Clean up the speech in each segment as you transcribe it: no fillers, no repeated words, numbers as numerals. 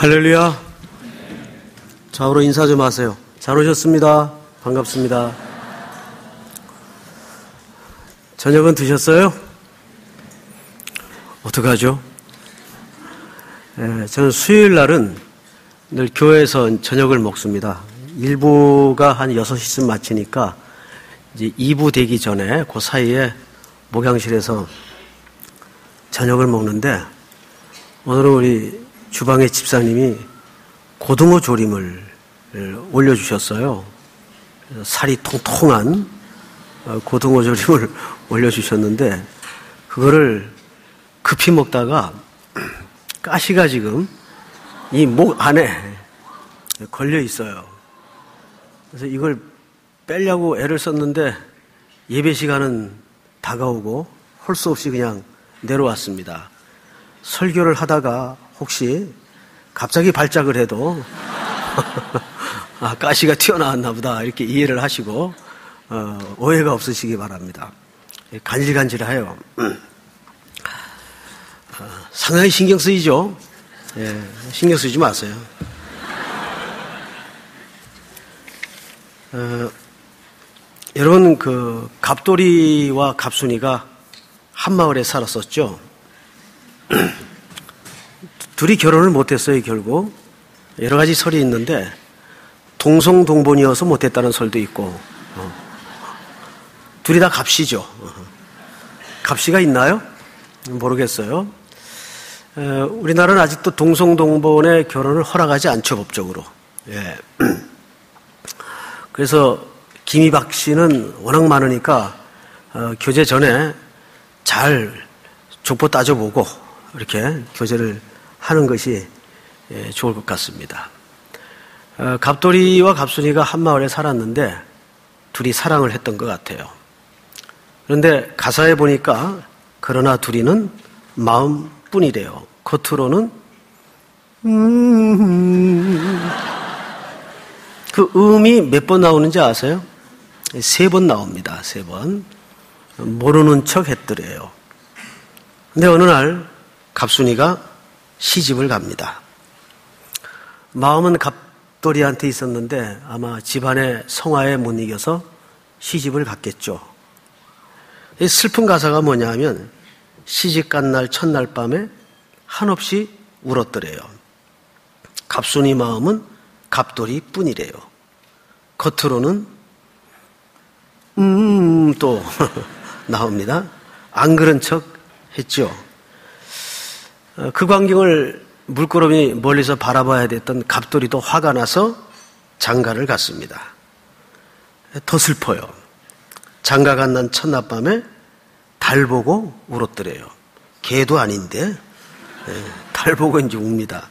할렐루야. 좌우로 인사 좀 하세요. 잘 오셨습니다. 반갑습니다. 저녁은 드셨어요? 어떡하죠? 저는 수요일 날은 늘 교회에서 저녁을 먹습니다. 1부가 한 6시쯤 마치니까 이제 2부 되기 전에 그 사이에 목양실에서 저녁을 먹는데, 오늘은 우리 주방의 집사님이 고등어 조림을 올려주셨어요. 살이 통통한 고등어 조림을 올려주셨는데, 그거를 급히 먹다가 가시가 지금 이 목 안에 걸려 있어요. 그래서 이걸 빼려고 애를 썼는데 예배 시간은 다가오고 할 수 없이 그냥 내려왔습니다. 설교를 하다가 혹시 갑자기 발작을 해도 가시가 튀어나왔나 보다 이렇게 이해를 하시고 오해가 없으시기 바랍니다. 간질간질해요. 상당히 신경 쓰이죠? 신경 쓰지 마세요. 여러분, 갑돌이와 갑순이가 한 마을에 살았었죠. 둘이 결혼을 못했어요. 결국 여러 가지 설이 있는데, 동성동본이어서 못했다는 설도 있고, 둘이 다 갑시죠. 갑시가 있나요? 모르겠어요. 우리나라는 아직도 동성동본의 결혼을 허락하지 않죠, 법적으로. 그래서 김이박 씨는 워낙 많으니까 교제 전에 잘 족보 따져보고 이렇게 교제를 하는 것이 좋을 것 같습니다. 갑돌이와 갑순이가 한 마을에 살았는데 둘이 사랑을 했던 것 같아요. 그런데 가사에 보니까 그러나 둘이는 마음뿐이래요. 겉으로는 그 음이 몇 번 나오는지 아세요? 3번 나옵니다. 3번. 모르는 척 했더래요. 근데 어느 날 갑순이가 시집을 갑니다. 마음은 갑돌이한테 있었는데 아마 집안의 성화에 못 이겨서 시집을 갔겠죠. 이 슬픈 가사가 뭐냐 하면, 시집 간 날 첫날 밤에 한없이 울었더래요. 갑순이 마음은 갑돌이 뿐이래요. 겉으로는 또 나옵니다. 안 그런 척 했죠. 그 광경을 물끄러미 멀리서 바라봐야 됐던 갑돌이도 화가 나서 장가를 갔습니다. 더 슬퍼요. 장가가 난 첫날 밤에 달 보고 울었더래요. 개도 아닌데 달 보고 이제 웁니다.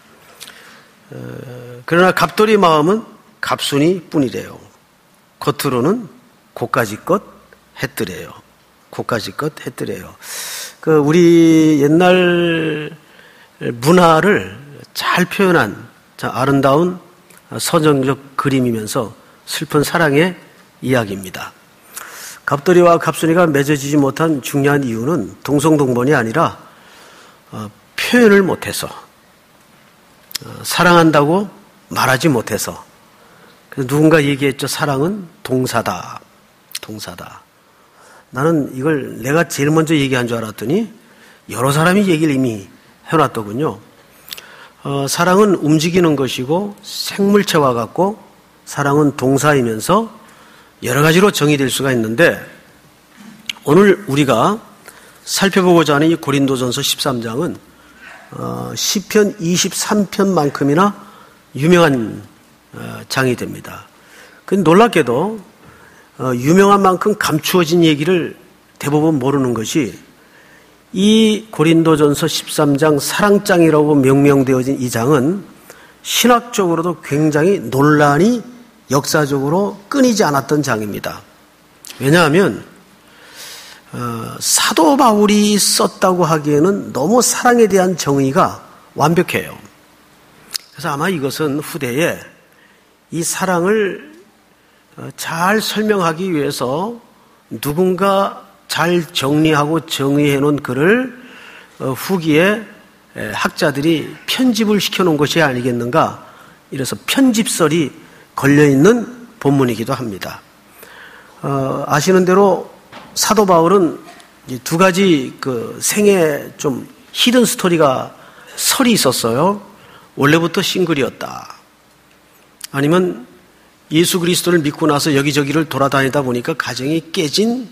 그러나 갑돌이 마음은 갑순이 뿐이래요. 겉으로는 고까지껏 했더래요. 고까지껏 했더래요. 우리 옛날 문화를 잘 표현한 아름다운 서정적 그림이면서 슬픈 사랑의 이야기입니다. 갑돌이와 갑순이가 맺어지지 못한 중요한 이유는 동성동본이 아니라 표현을 못해서, 사랑한다고 말하지 못해서. 그래서 누군가 얘기했죠. 사랑은 동사다. 동사다. 나는 이걸 내가 제일 먼저 얘기한 줄 알았더니 여러 사람이 얘기를 이미 해놨더군요. 사랑은 움직이는 것이고 생물체와 같고, 사랑은 동사이면서 여러 가지로 정의될 수가 있는데, 오늘 우리가 살펴보고자 하는 이 고린도전서 13장은 시편 23편만큼이나 유명한 장이 됩니다. 근데 놀랍게도 유명한 만큼 감추어진 얘기를 대부분 모르는 것이, 이 고린도전서 13장 사랑장이라고 명명되어진 이 장은 신학적으로도 굉장히 논란이 역사적으로 끊이지 않았던 장입니다. 왜냐하면 사도 바울이 썼다고 하기에는 너무 사랑에 대한 정의가 완벽해요. 그래서 아마 이것은 후대에 이 사랑을 잘 설명하기 위해서 누군가 잘 정리하고 정의해 놓은 글을 후기에 학자들이 편집을 시켜놓은 것이 아니겠는가, 이래서 편집설이 걸려있는 본문이기도 합니다. 아시는 대로 사도 바울은 두 가지 그 생애 좀 히든 스토리가 설이 있었어요. 원래부터 싱글이었다. 아니면 예수 그리스도를 믿고 나서 여기저기를 돌아다니다 보니까 가정이 깨진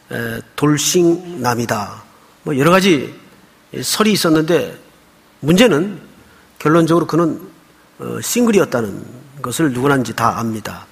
돌싱남이다. 뭐 여러 가지 설이 있었는데 문제는 결론적으로 그는 싱글이었다는 것을 누구나 이제 다 압니다.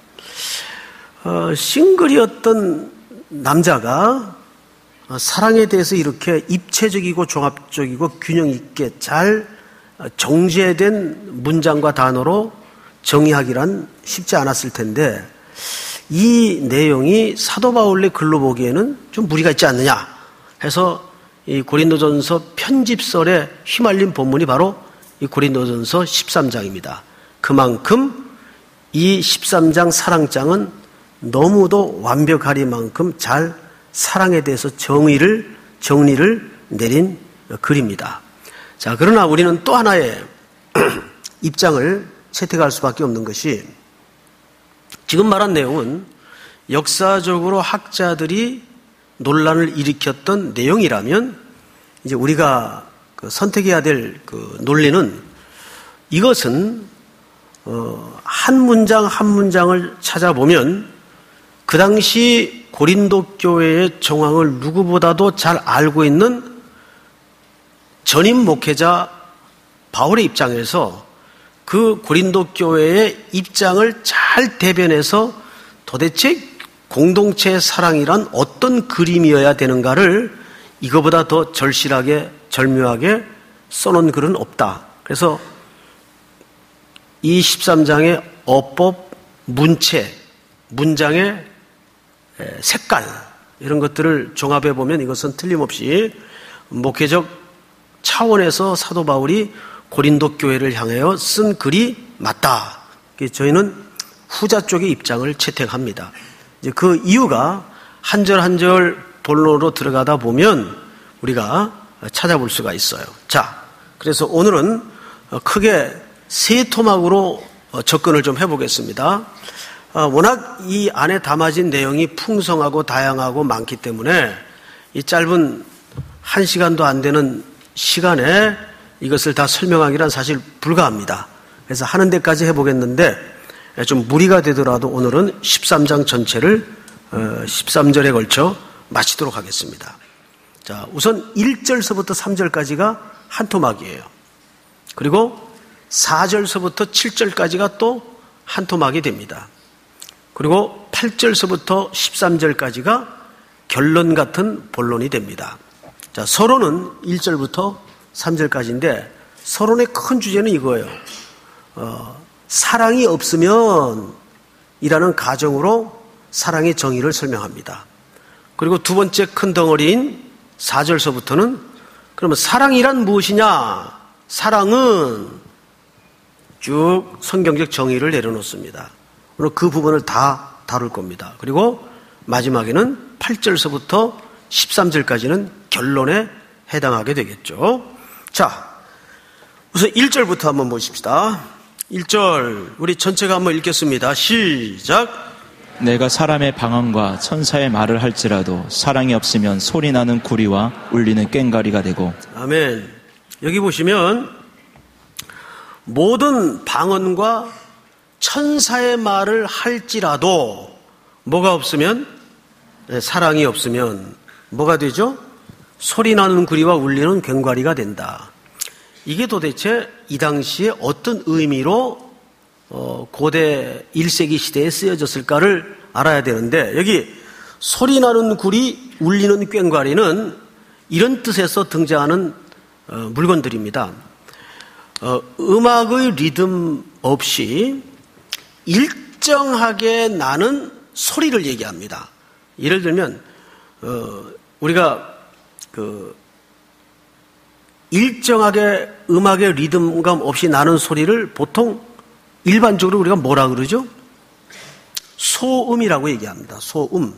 싱글이었던 남자가 사랑에 대해서 이렇게 입체적이고 종합적이고 균형 있게 잘 정제된 문장과 단어로 정의하기란 쉽지 않았을 텐데, 이 내용이 사도 바울의 글로 보기에는 좀 무리가 있지 않느냐 해서 이 고린도전서 편집설에 휘말린 본문이 바로 이 고린도전서 13장입니다. 그만큼 이 13장 사랑장은 너무도 완벽하리만큼 잘 사랑에 대해서 정리를 내린 글입니다. 자, 그러나 우리는 또 하나의 입장을 채택할 수밖에 없는 것이, 지금 말한 내용은 역사적으로 학자들이 논란을 일으켰던 내용이라면 이제 우리가 선택해야 될 그 논리는, 이것은 한 문장 한 문장을 찾아보면 그 당시 고린도 교회의 정황을 누구보다도 잘 알고 있는 전임 목회자 바울의 입장에서 그 고린도 교회의 입장을 잘 대변해서 도대체 공동체의 사랑이란 어떤 그림이어야 되는가를 이거보다 더 절실하게 절묘하게 써놓은 글은 없다. 그래서 이 13장의 어법, 문체, 문장의 색깔, 이런 것들을 종합해 보면 이것은 틀림없이 목회적 차원에서 사도 바울이 고린도 교회를 향하여 쓴 글이 맞다. 저희는 후자 쪽의 입장을 채택합니다. 이제 그 이유가 한 절 한 절 본론으로 들어가다 보면 우리가 찾아볼 수가 있어요. 자, 그래서 오늘은 크게 세 토막으로 접근을 좀 해보겠습니다. 워낙 이 안에 담아진 내용이 풍성하고 다양하고 많기 때문에 이 짧은 1시간도 안 되는 시간에 이것을 다 설명하기란 사실 불가합니다. 그래서 하는 데까지 해보겠는데 좀 무리가 되더라도 오늘은 13장 전체를 13절에 걸쳐 마치도록 하겠습니다. 자, 우선 1절서부터 3절까지가 한 토막이에요. 그리고 4절서부터 7절까지가 또 한 토막이 됩니다. 그리고 8절서부터 13절까지가 결론 같은 본론이 됩니다. 자, 서론은 1절부터 3절까지인데 서론의 큰 주제는 이거예요. 사랑이 없으면 이라는 가정으로 사랑의 정의를 설명합니다. 그리고 두 번째 큰 덩어리인 4절서부터는 그러면 사랑이란 무엇이냐? 사랑은 쭉 성경적 정의를 내려놓습니다. 오늘 그 부분을 다 다룰 겁니다. 그리고 마지막에는 8절서부터 13절까지는 결론에 해당하게 되겠죠. 자, 우선 1절부터 한번 보십시다. 1절 우리 전체가 한번 읽겠습니다. 시작. 내가 사람의 방언과 천사의 말을 할지라도 사랑이 없으면 소리나는 구리와 울리는 꽹과리가 되고. 아멘. 여기 보시면 모든 방언과 천사의 말을 할지라도 뭐가 없으면, 사랑이 없으면 뭐가 되죠? 소리나는 구리와 울리는 꽹과리가 된다. 이게 도대체 이 당시에 어떤 의미로 고대 1세기 시대에 쓰여졌을까를 알아야 되는데, 여기 소리나는 구리, 울리는 꽹과리는 이런 뜻에서 등장하는 물건들입니다. 음악의 리듬 없이 일정하게 나는 소리를 얘기합니다. 예를 들면 우리가 일정하게 음악의 리듬감 없이 나는 소리를 보통 일반적으로 우리가 뭐라 그러죠? 소음이라고 얘기합니다. 소음.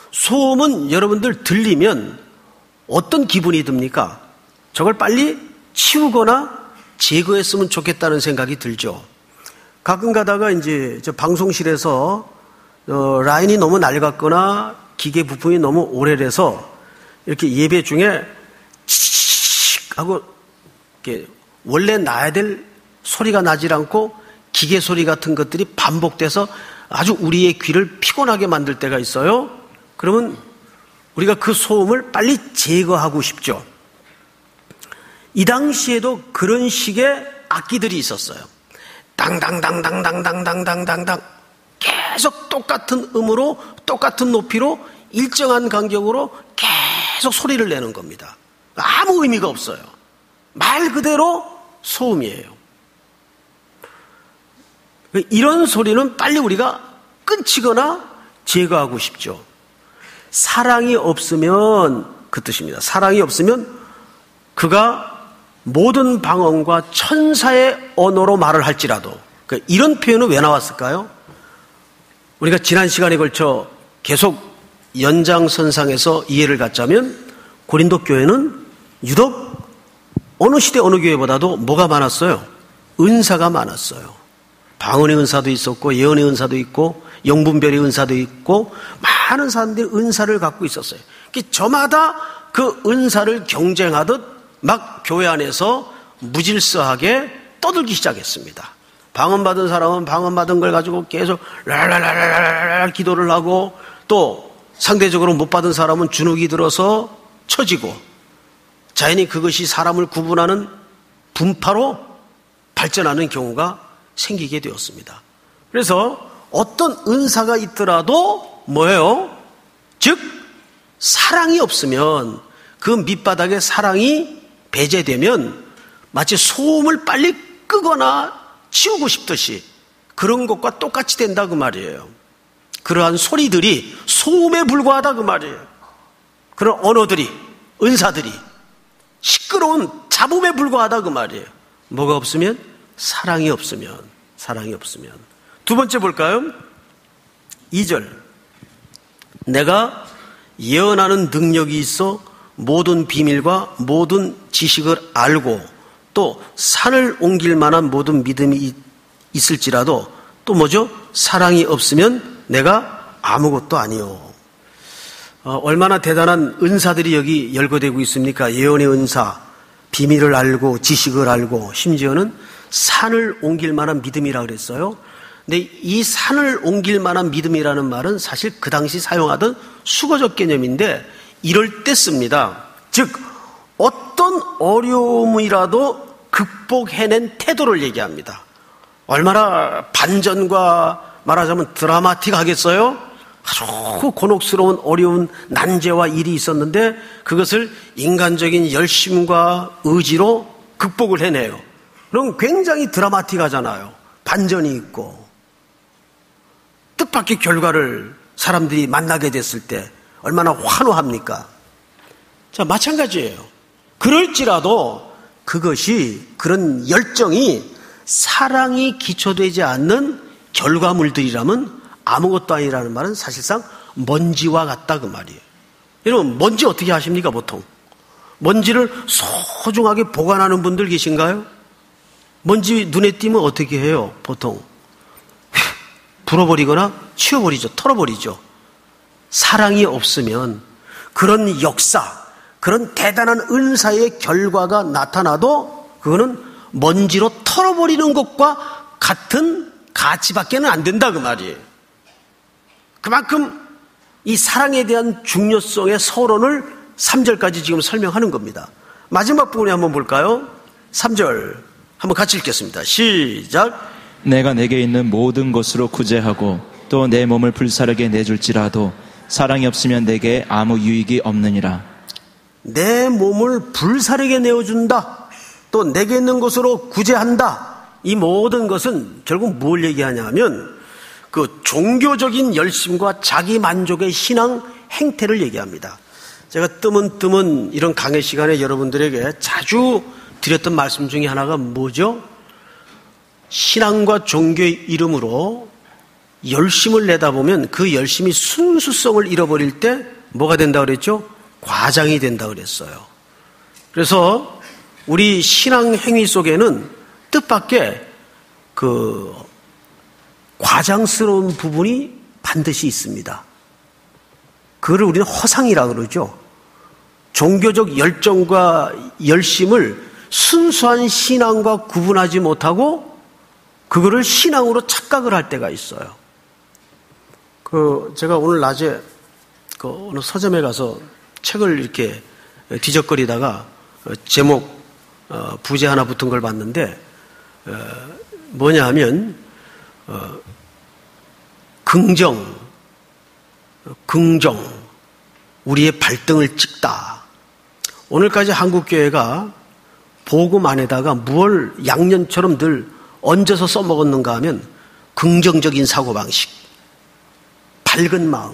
소음은 여러분들 들리면 어떤 기분이 듭니까? 저걸 빨리 치우거나 제거했으면 좋겠다는 생각이 들죠. 가끔 가다가 이제 저 방송실에서 라인이 너무 낡았거나 기계 부품이 너무 오래돼서 이렇게 예배 중에 치익 하고 이렇게 원래 나야 될 소리가 나질 않고 기계 소리 같은 것들이 반복돼서 아주 우리의 귀를 피곤하게 만들 때가 있어요. 그러면 우리가 그 소음을 빨리 제거하고 싶죠. 이 당시에도 그런 식의 악기들이 있었어요. 당당당당당당당당당 계속 똑같은 음으로 똑같은 높이로 일정한 간격으로 계속 소리를 내는 겁니다. 아무 의미가 없어요. 말 그대로 소음이에요. 이런 소리는 빨리 우리가 끊치거나 제거하고 싶죠. 사랑이 없으면 그 뜻입니다. 사랑이 없으면 그가 모든 방언과 천사의 언어로 말을 할지라도, 이런 표현은 왜 나왔을까요? 우리가 지난 시간에 걸쳐 계속 연장선상에서 이해를 갖자면 고린도 교회는 유독 어느 시대 어느 교회보다도 뭐가 많았어요? 은사가 많았어요. 방언의 은사도 있었고 예언의 은사도 있고 영분별의 은사도 있고 많은 사람들이 은사를 갖고 있었어요. 저마다 그 은사를 경쟁하듯 막 교회 안에서 무질서하게 떠들기 시작했습니다. 방언 받은 사람은 방언 받은 걸 가지고 계속 랄랄랄랄랄 기도를 하고, 또 상대적으로 못 받은 사람은 주눅이 들어서 처지고, 자연히 그것이 사람을 구분하는 분파로 발전하는 경우가 생기게 되었습니다. 그래서 어떤 은사가 있더라도 뭐예요? 즉 사랑이 없으면, 그 밑바닥에 사랑이 배제되면 마치 소음을 빨리 끄거나 치우고 싶듯이 그런 것과 똑같이 된다 그 말이에요. 그러한 소리들이 소음에 불과하다 그 말이에요. 그런 언어들이, 은사들이 시끄러운 잡음에 불과하다 그 말이에요. 뭐가 없으면? 사랑이 없으면. 두 번째 볼까요? 2절. 내가 예언하는 능력이 있어 모든 비밀과 모든 지식을 알고 또 산을 옮길 만한 모든 믿음이 있을지라도 또 뭐죠? 사랑이 없으면 내가 아무것도 아니요. 얼마나 대단한 은사들이 여기 열거되고 있습니까? 예언의 은사, 비밀을 알고 지식을 알고, 심지어는 산을 옮길 만한 믿음이라 그랬어요. 근데 이 산을 옮길 만한 믿음이라는 말은 사실 그 당시 사용하던 수거적 개념인데 이럴 때 씁니다. 즉 어떤 어려움이라도 극복해낸 태도를 얘기합니다. 얼마나 반전과 말하자면 드라마틱하겠어요? 아주 곤혹스러운 어려운 난제와 일이 있었는데 그것을 인간적인 열심과 의지로 극복을 해내요. 그럼 굉장히 드라마틱하잖아요. 반전이 있고 뜻밖의 결과를 사람들이 만나게 됐을 때 얼마나 환호합니까? 자, 마찬가지예요. 그럴지라도 그것이, 그런 열정이 사랑이 기초되지 않는 결과물들이라면 아무것도 아니라는 말은 사실상 먼지와 같다 그 말이에요. 여러분, 먼지 어떻게 하십니까 보통? 먼지를 소중하게 보관하는 분들 계신가요? 먼지 눈에 띄면 어떻게 해요 보통? 불어버리거나 치워버리죠. 털어버리죠. 사랑이 없으면 그런 역사, 그런 대단한 은사의 결과가 나타나도 그거는 먼지로 털어버리는 것과 같은 가치밖에는 안 된다 그 말이에요. 그만큼 이 사랑에 대한 중요성의 서론을 3절까지 지금 설명하는 겁니다. 마지막 부분에 한번 볼까요? 3절 한번 같이 읽겠습니다. 시작. 내가 내게 있는 모든 것으로 구제하고 또 내 몸을 불사르게 내줄지라도 사랑이 없으면 내게 아무 유익이 없느니라. 내 몸을 불사르게 내어준다. 또 내게 있는 것으로 구제한다. 이 모든 것은 결국 뭘 얘기하냐면 그 종교적인 열심과 자기 만족의 신앙 행태를 얘기합니다. 제가 뜨문뜨문 이런 강의 시간에 여러분들에게 자주 드렸던 말씀 중에 하나가 뭐죠? 신앙과 종교의 이름으로 열심을 내다 보면 그 열심이 순수성을 잃어버릴 때 뭐가 된다고 그랬죠? 과장이 된다고 그랬어요. 그래서 우리 신앙 행위 속에는 뜻밖의 그 과장스러운 부분이 반드시 있습니다. 그거를 우리는 허상이라 그러죠. 종교적 열정과 열심을 순수한 신앙과 구분하지 못하고 그거를 신앙으로 착각을 할 때가 있어요. 제가 오늘 낮에 어느 서점에 가서 책을 이렇게 뒤적거리다가 제목 부제 하나 붙은 걸 봤는데 뭐냐 하면 긍정 우리의 발등을 찍다. 오늘까지 한국교회가 복음 안에다가 무엇을 양념처럼 늘 얹어서 써먹었는가 하면 긍정적인 사고방식, 밝은 마음,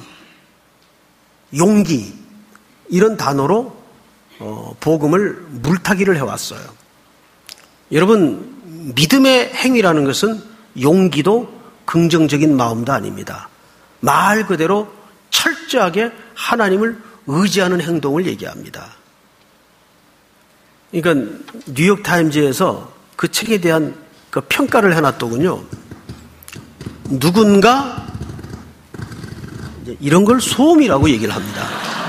용기 이런 단어로 복음을 물타기를 해왔어요. 여러분, 믿음의 행위라는 것은 용기도 긍정적인 마음도 아닙니다. 말 그대로 철저하게 하나님을 의지하는 행동을 얘기합니다. 그러니까 뉴욕타임즈에서 그 책에 대한 그 평가를 해놨더군요. 누군가 이런 걸 소음이라고 얘기를 합니다.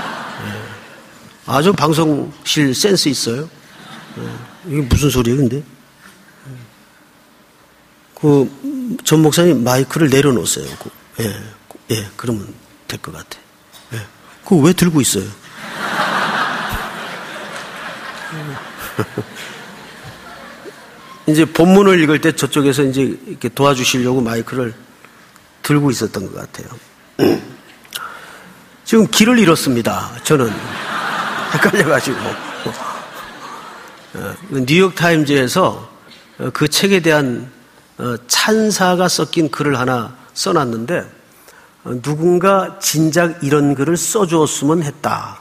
아주 방송실 센스 있어요. 이게 무슨 소리예요, 근데? 전 목사님 마이크를 내려놓으세요. 그러면 될 것 같아. 그거 왜 들고 있어요? 이제 본문을 읽을 때 저쪽에서 이제 이렇게 도와주시려고 마이크를 들고 있었던 것 같아요. 지금 길을 잃었습니다. 저는 헷갈려가지고. 뉴욕타임즈에서 그 책에 대한 찬사가 섞인 글을 하나 써놨는데 누군가 진작 이런 글을 써주었으면 했다.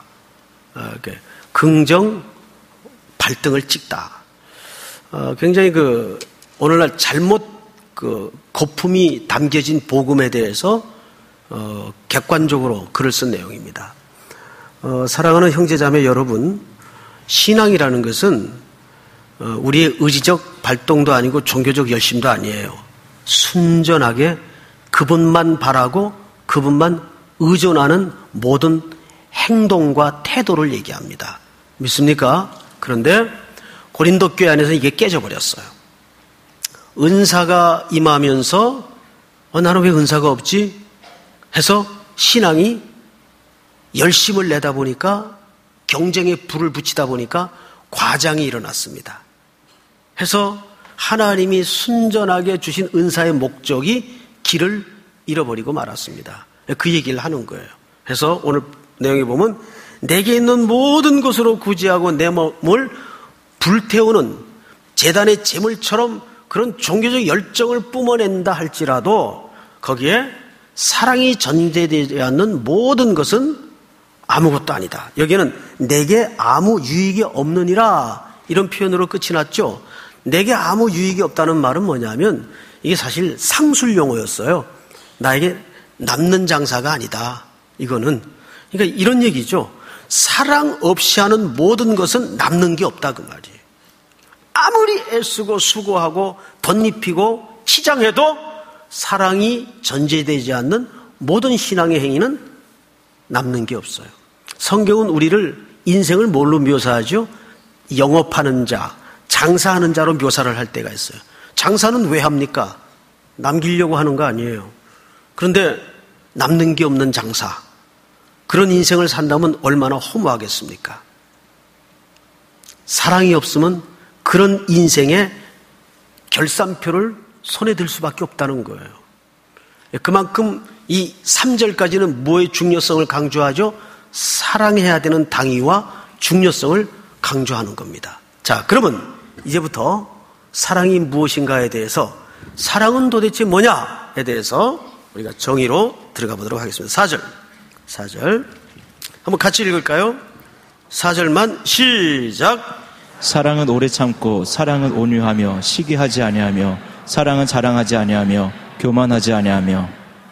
긍정 발등을 찍다. 굉장히 오늘날 잘못 거품이 담겨진 복음에 대해서 객관적으로 글을 쓴 내용입니다. 사랑하는 형제자매 여러분, 신앙이라는 것은 우리의 의지적 발동도 아니고 종교적 열심도 아니에요. 순전하게 그분만 바라고 그분만 의존하는 모든 행동과 태도를 얘기합니다. 믿습니까? 그런데 고린도 교회 안에서 이게 깨져버렸어요. 은사가 임하면서 나는 왜 은사가 없지? 해서 신앙이 열심을 내다 보니까 경쟁에 불을 붙이다 보니까 과장이 일어났습니다. 해서 하나님이 순전하게 주신 은사의 목적이 길을 잃어버리고 말았습니다. 그 얘기를 하는 거예요. 그래서 오늘 내용에 보면 내게 있는 모든 것으로 구제하고 내 몸을 불태우는 제단의 제물처럼 그런 종교적 열정을 뿜어낸다 할지라도 거기에 사랑이 전제되지 않는 모든 것은 아무것도 아니다. 여기는 내게 아무 유익이 없느니라 이런 표현으로 끝이 났죠. 내게 아무 유익이 없다는 말은 뭐냐면 이게 사실 상술 용어였어요. 나에게 남는 장사가 아니다. 이거는 그러니까 이런 얘기죠. 사랑 없이 하는 모든 것은 남는 게 없다 그 말이에요. 아무리 애쓰고 수고하고 덧입히고 치장해도 사랑이 전제되지 않는 모든 신앙의 행위는 남는 게 없어요. 성경은 우리를 인생을 뭘로 묘사하죠? 영업하는 자, 장사하는 자로 묘사를 할 때가 있어요. 장사는 왜 합니까? 남기려고 하는 거 아니에요. 그런데 남는 게 없는 장사, 그런 인생을 산다면 얼마나 허무하겠습니까? 사랑이 없으면 그런 인생의 결산표를 손에 들 수밖에 없다는 거예요. 그만큼 이 3절까지는 뭐의 중요성을 강조하죠? 사랑해야 되는 당위와 중요성을 강조하는 겁니다. 자, 그러면 이제부터 사랑이 무엇인가에 대해서, 사랑은 도대체 뭐냐에 대해서 우리가 정의로 들어가 보도록 하겠습니다. 4절 한번 같이 읽을까요? 4절만 시작. 사랑은 오래 참고 사랑은 온유하며 시기하지 아니하며 사랑은 자랑하지 아니하며 교만하지 아니하며.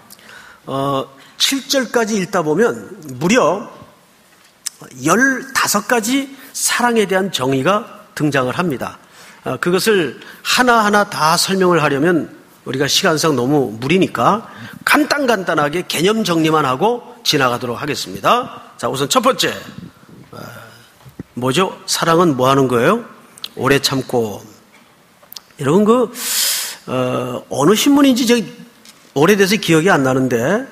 7절까지 읽다 보면 무려 15가지 사랑에 대한 정의가 등장을 합니다. 그것을 하나하나 다 설명을 하려면 우리가 시간상 너무 무리니까 간단하게 개념 정리만 하고 지나가도록 하겠습니다. 자, 우선 첫 번째, 뭐죠? 사랑은 뭐 하는 거예요? 오래 참고. 여러분, 어느 신문인지 오래돼서 기억이 안 나는데,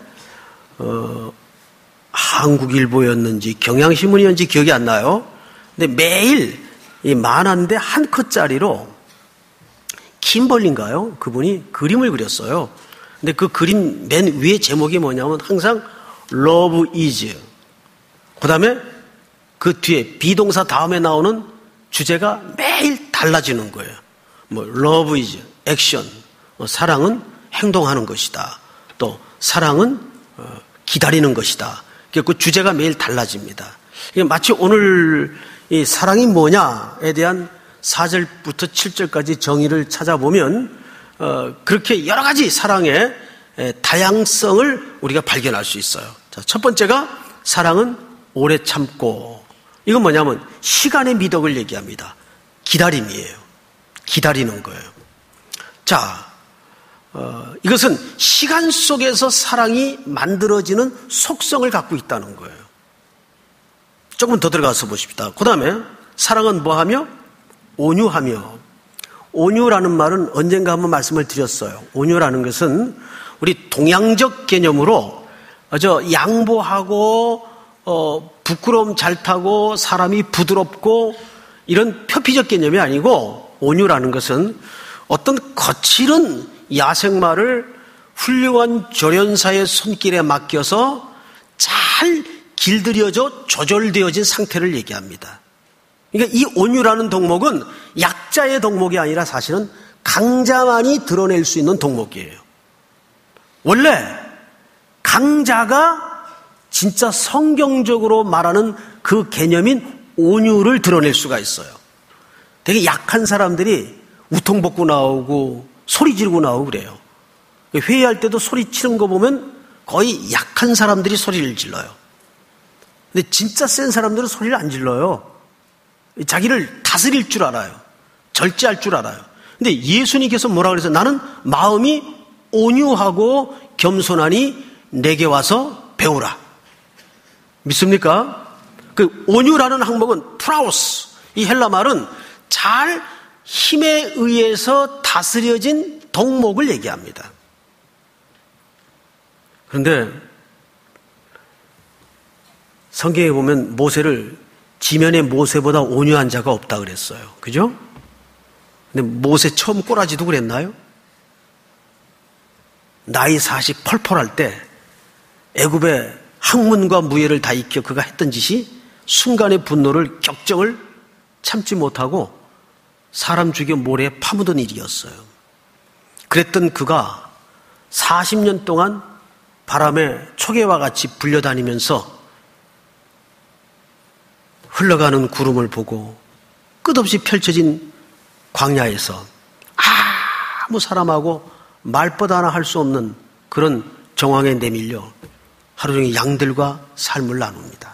한국일보였는지 경향신문이었는지 기억이 안 나요. 근데 매일 이 만화인데 한 컷짜리로 킴벌린가요? 그분이 그림을 그렸어요. 근데 그 그림 맨 위에 제목이 뭐냐면 항상 Love is. 그 다음에 그 뒤에 비동사 다음에 나오는 주제가 매일 달라지는 거예요. 뭐 Love is action. 사랑은 행동하는 것이다. 또 사랑은 기다리는 것이다. 그 주제가 매일 달라집니다. 마치 오늘 이 사랑이 뭐냐에 대한 4절부터 7절까지 정의를 찾아보면 그렇게 여러 가지 사랑의 다양성을 우리가 발견할 수 있어요. 자, 첫 번째가 사랑은 오래 참고. 이건 뭐냐면 시간의 미덕을 얘기합니다. 기다림이에요. 기다리는 거예요. 자, 이것은 시간 속에서 사랑이 만들어지는 속성을 갖고 있다는 거예요. 조금 더 들어가서 보십시다. 그 다음에 사랑은 뭐하며? 온유하며. 온유라는 말은 언젠가 한번 말씀을 드렸어요. 온유라는 것은 우리 동양적 개념으로 양보하고 부끄러움 잘 타고 사람이 부드럽고 이런 표피적 개념이 아니고, 온유라는 것은 어떤 거칠은 야생마를 훌륭한 조련사의 손길에 맡겨서 잘 길들여져 조절되어진 상태를 얘기합니다. 그러니까 이 온유라는 덕목은 약자의 덕목이 아니라 사실은 강자만이 드러낼 수 있는 덕목이에요. 원래 강자가 진짜 성경적으로 말하는 그 개념인 온유를 드러낼 수가 있어요. 되게 약한 사람들이 우통벗고 나오고 소리 지르고 나오고 그래요. 회의할 때도 소리 치는 거 보면 거의 약한 사람들이 소리를 질러요. 근데 진짜 센 사람들은 소리를 안 질러요. 자기를 다스릴 줄 알아요. 절제할 줄 알아요. 근데 예수님께서 뭐라 그래서 나는 마음이 온유하고 겸손하니 내게 와서 배우라. 믿습니까? 그 온유라는 항목은 프라우스. 이 헬라 말은 잘 힘에 의해서 다스려진 덕목을 얘기합니다. 그런데 성경에 보면 모세를 지면의 모세보다 온유한 자가 없다 그랬어요. 그죠? 근데 모세 처음 꼬라지도 그랬나요? 나이 40 펄펄할 때 애굽의 학문과 무예를 다 익혀 그가 했던 짓이 순간의 분노를 격정을 참지 못하고 사람 죽여 모래에 파묻은 일이었어요. 그랬던 그가 40년 동안 바람에 초계와 같이 불려다니면서 흘러가는 구름을 보고 끝없이 펼쳐진 광야에서 아무 사람하고 말벗 하나 할 수 없는 그런 정황에 내밀려 하루 종일 양들과 삶을 나눕니다.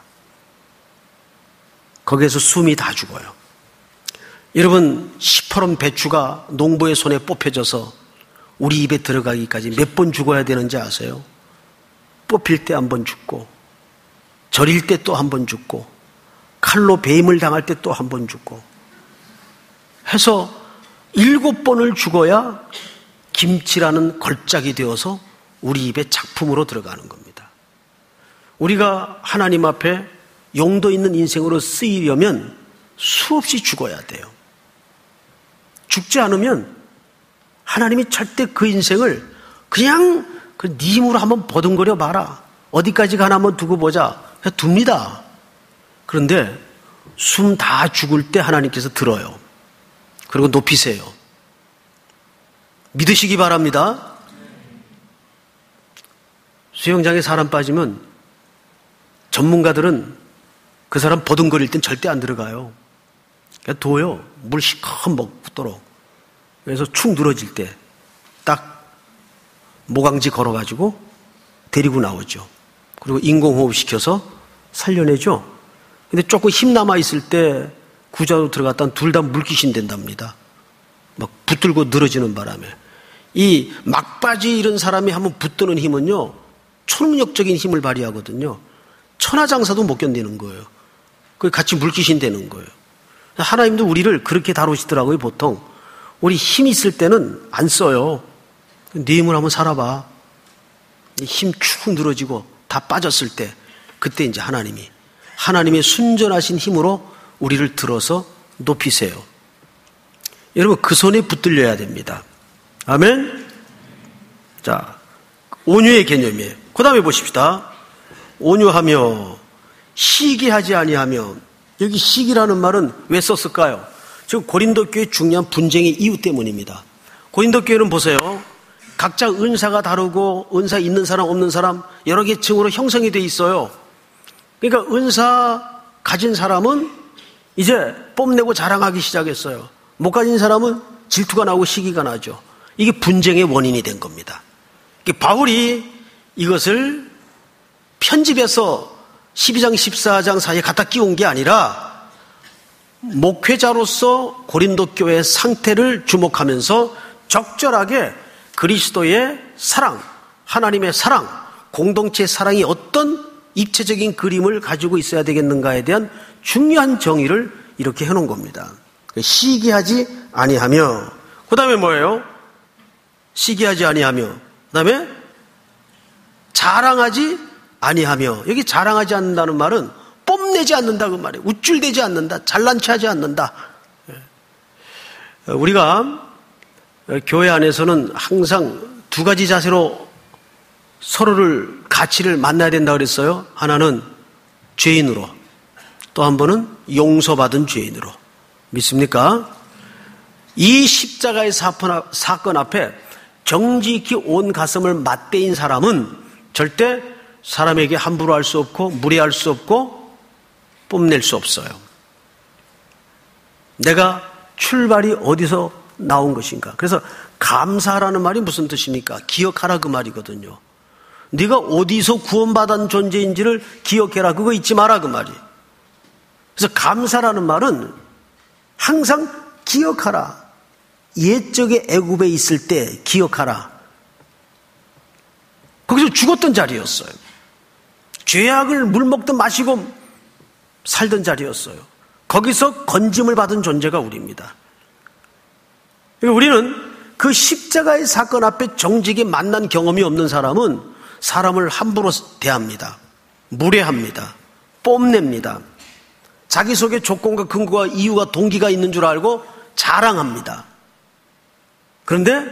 거기에서 숨이 다 죽어요. 여러분, 시퍼런 배추가 농부의 손에 뽑혀져서 우리 입에 들어가기까지 몇 번 죽어야 되는지 아세요? 뽑힐 때 한 번 죽고, 절일 때 또 한 번 죽고, 칼로 배임을 당할 때 또 한 번 죽고 해서 7번을 죽어야 김치라는 걸작이 되어서 우리 입에 작품으로 들어가는 겁니다. 우리가 하나님 앞에 용도 있는 인생으로 쓰이려면 수없이 죽어야 돼요. 죽지 않으면 하나님이 절대 그 인생을 그냥 네 힘으로 한번 버둥거려 봐라. 어디까지 가나 한번 두고 보자. 그냥 둡니다. 그런데 숨 다 죽을 때 하나님께서 들어요. 그리고 높이세요. 믿으시기 바랍니다. 수영장에 사람 빠지면 전문가들은 그 사람 버둥거릴 땐 절대 안 들어가요. 그냥 둬요. 물 시커 먹도록. 그래서 축 늘어질 때 딱 모강지 걸어가지고 데리고 나오죠. 그리고 인공호흡 시켜서 살려내죠. 근데 조금 힘 남아 있을 때 구조로 들어갔다가 둘 다 물귀신 된답니다. 막 붙들고 늘어지는 바람에. 이 막바지 이런 사람이 한번 붙드는 힘은요, 초능력적인 힘을 발휘하거든요. 천하장사도 못 견디는 거예요. 그 같이 물귀신 되는 거예요. 하나님도 우리를 그렇게 다루시더라고요. 보통 우리 힘 있을 때는 안 써요. 네 힘을 한번 살아봐. 힘 축 늘어지고 다 빠졌을 때, 그때 이제 하나님의 순전하신 힘으로 우리를 들어서 높이세요. 여러분, 그 손에 붙들려야 됩니다. 아멘. 자, 온유의 개념이에요. 그 다음에 보십시다. 온유하며 시기하지 아니하며. 여기 시기라는 말은 왜 썼을까요? 지금 고린도 교회 중요한 분쟁의 이유 때문입니다. 고린도 교회는 보세요. 각자 은사가 다르고 은사 있는 사람 없는 사람 여러 개 층으로 형성이 돼 있어요. 그러니까 은사 가진 사람은 이제 뽐내고 자랑하기 시작했어요. 못 가진 사람은 질투가 나고 시기가 나죠. 이게 분쟁의 원인이 된 겁니다. 바울이 이것을 편집해서 12장 14장 사이에 갖다 끼운 게 아니라 목회자로서 고린도 교회의 상태를 주목하면서 적절하게 그리스도의 사랑, 하나님의 사랑, 공동체의 사랑이 어떤 입체적인 그림을 가지고 있어야 되겠는가에 대한 중요한 정의를 이렇게 해놓은 겁니다. 시기하지 아니하며, 그 다음에 뭐예요? 시기하지 아니하며, 그 다음에 자랑하지 아니하며. 여기 자랑하지 않는다는 말은 뽐내지 않는다 그 말이에요. 우쭐대지 않는다, 잘난 체하지 않는다. 우리가 교회 안에서는 항상 두 가지 자세로 서로를 가치를 만나야 된다 그랬어요. 하나는 죄인으로, 또 한 번은 용서받은 죄인으로. 믿습니까? 이 십자가의 사건 앞에 정직히 온 가슴을 맞대인 사람은 절대 사람에게 함부로 할 수 없고 무례할 수 없고 뽐낼 수 없어요. 내가 출발이 어디서 나온 것인가. 그래서 감사라는 말이 무슨 뜻입니까? 기억하라 그 말이거든요. 네가 어디서 구원받은 존재인지를 기억해라, 그거 잊지 마라 그 말이. 그래서 감사라는 말은 항상 기억하라. 옛적의 애굽에 있을 때 기억하라. 거기서 죽었던 자리였어요. 죄악을 물 먹든 마시고 살던 자리였어요. 거기서 건짐을 받은 존재가 우리입니다. 우리는 그 십자가의 사건 앞에 정직히 만난 경험이 없는 사람은 사람을 함부로 대합니다. 무례합니다. 뽐냅니다. 자기 속에 조건과 근거와 이유가 동기가 있는 줄 알고 자랑합니다. 그런데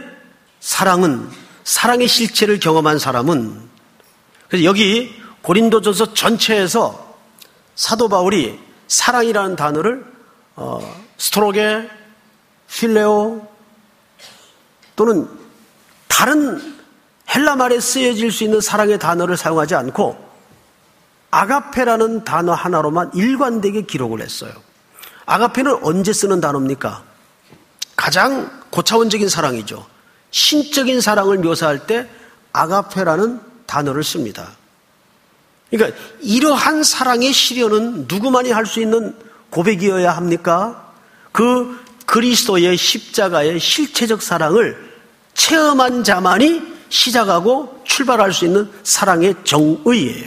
사랑의 실체를 경험한 사람은, 그래서 여기 고린도전서 전체에서 사도 바울이 사랑이라는 단어를 스토로게, 필레오 또는 다른 헬라 말에 쓰여질 수 있는 사랑의 단어를 사용하지 않고 아가페라는 단어 하나로만 일관되게 기록을 했어요. 아가페는 언제 쓰는 단어입니까? 가장 고차원적인 사랑이죠. 신적인 사랑을 묘사할 때 아가페라는 단어를 씁니다. 그러니까 이러한 사랑의 실현은 누구만이 할 수 있는 고백이어야 합니까? 그 그리스도의 십자가의 실체적 사랑을 체험한 자만이 시작하고 출발할 수 있는 사랑의 정의예요.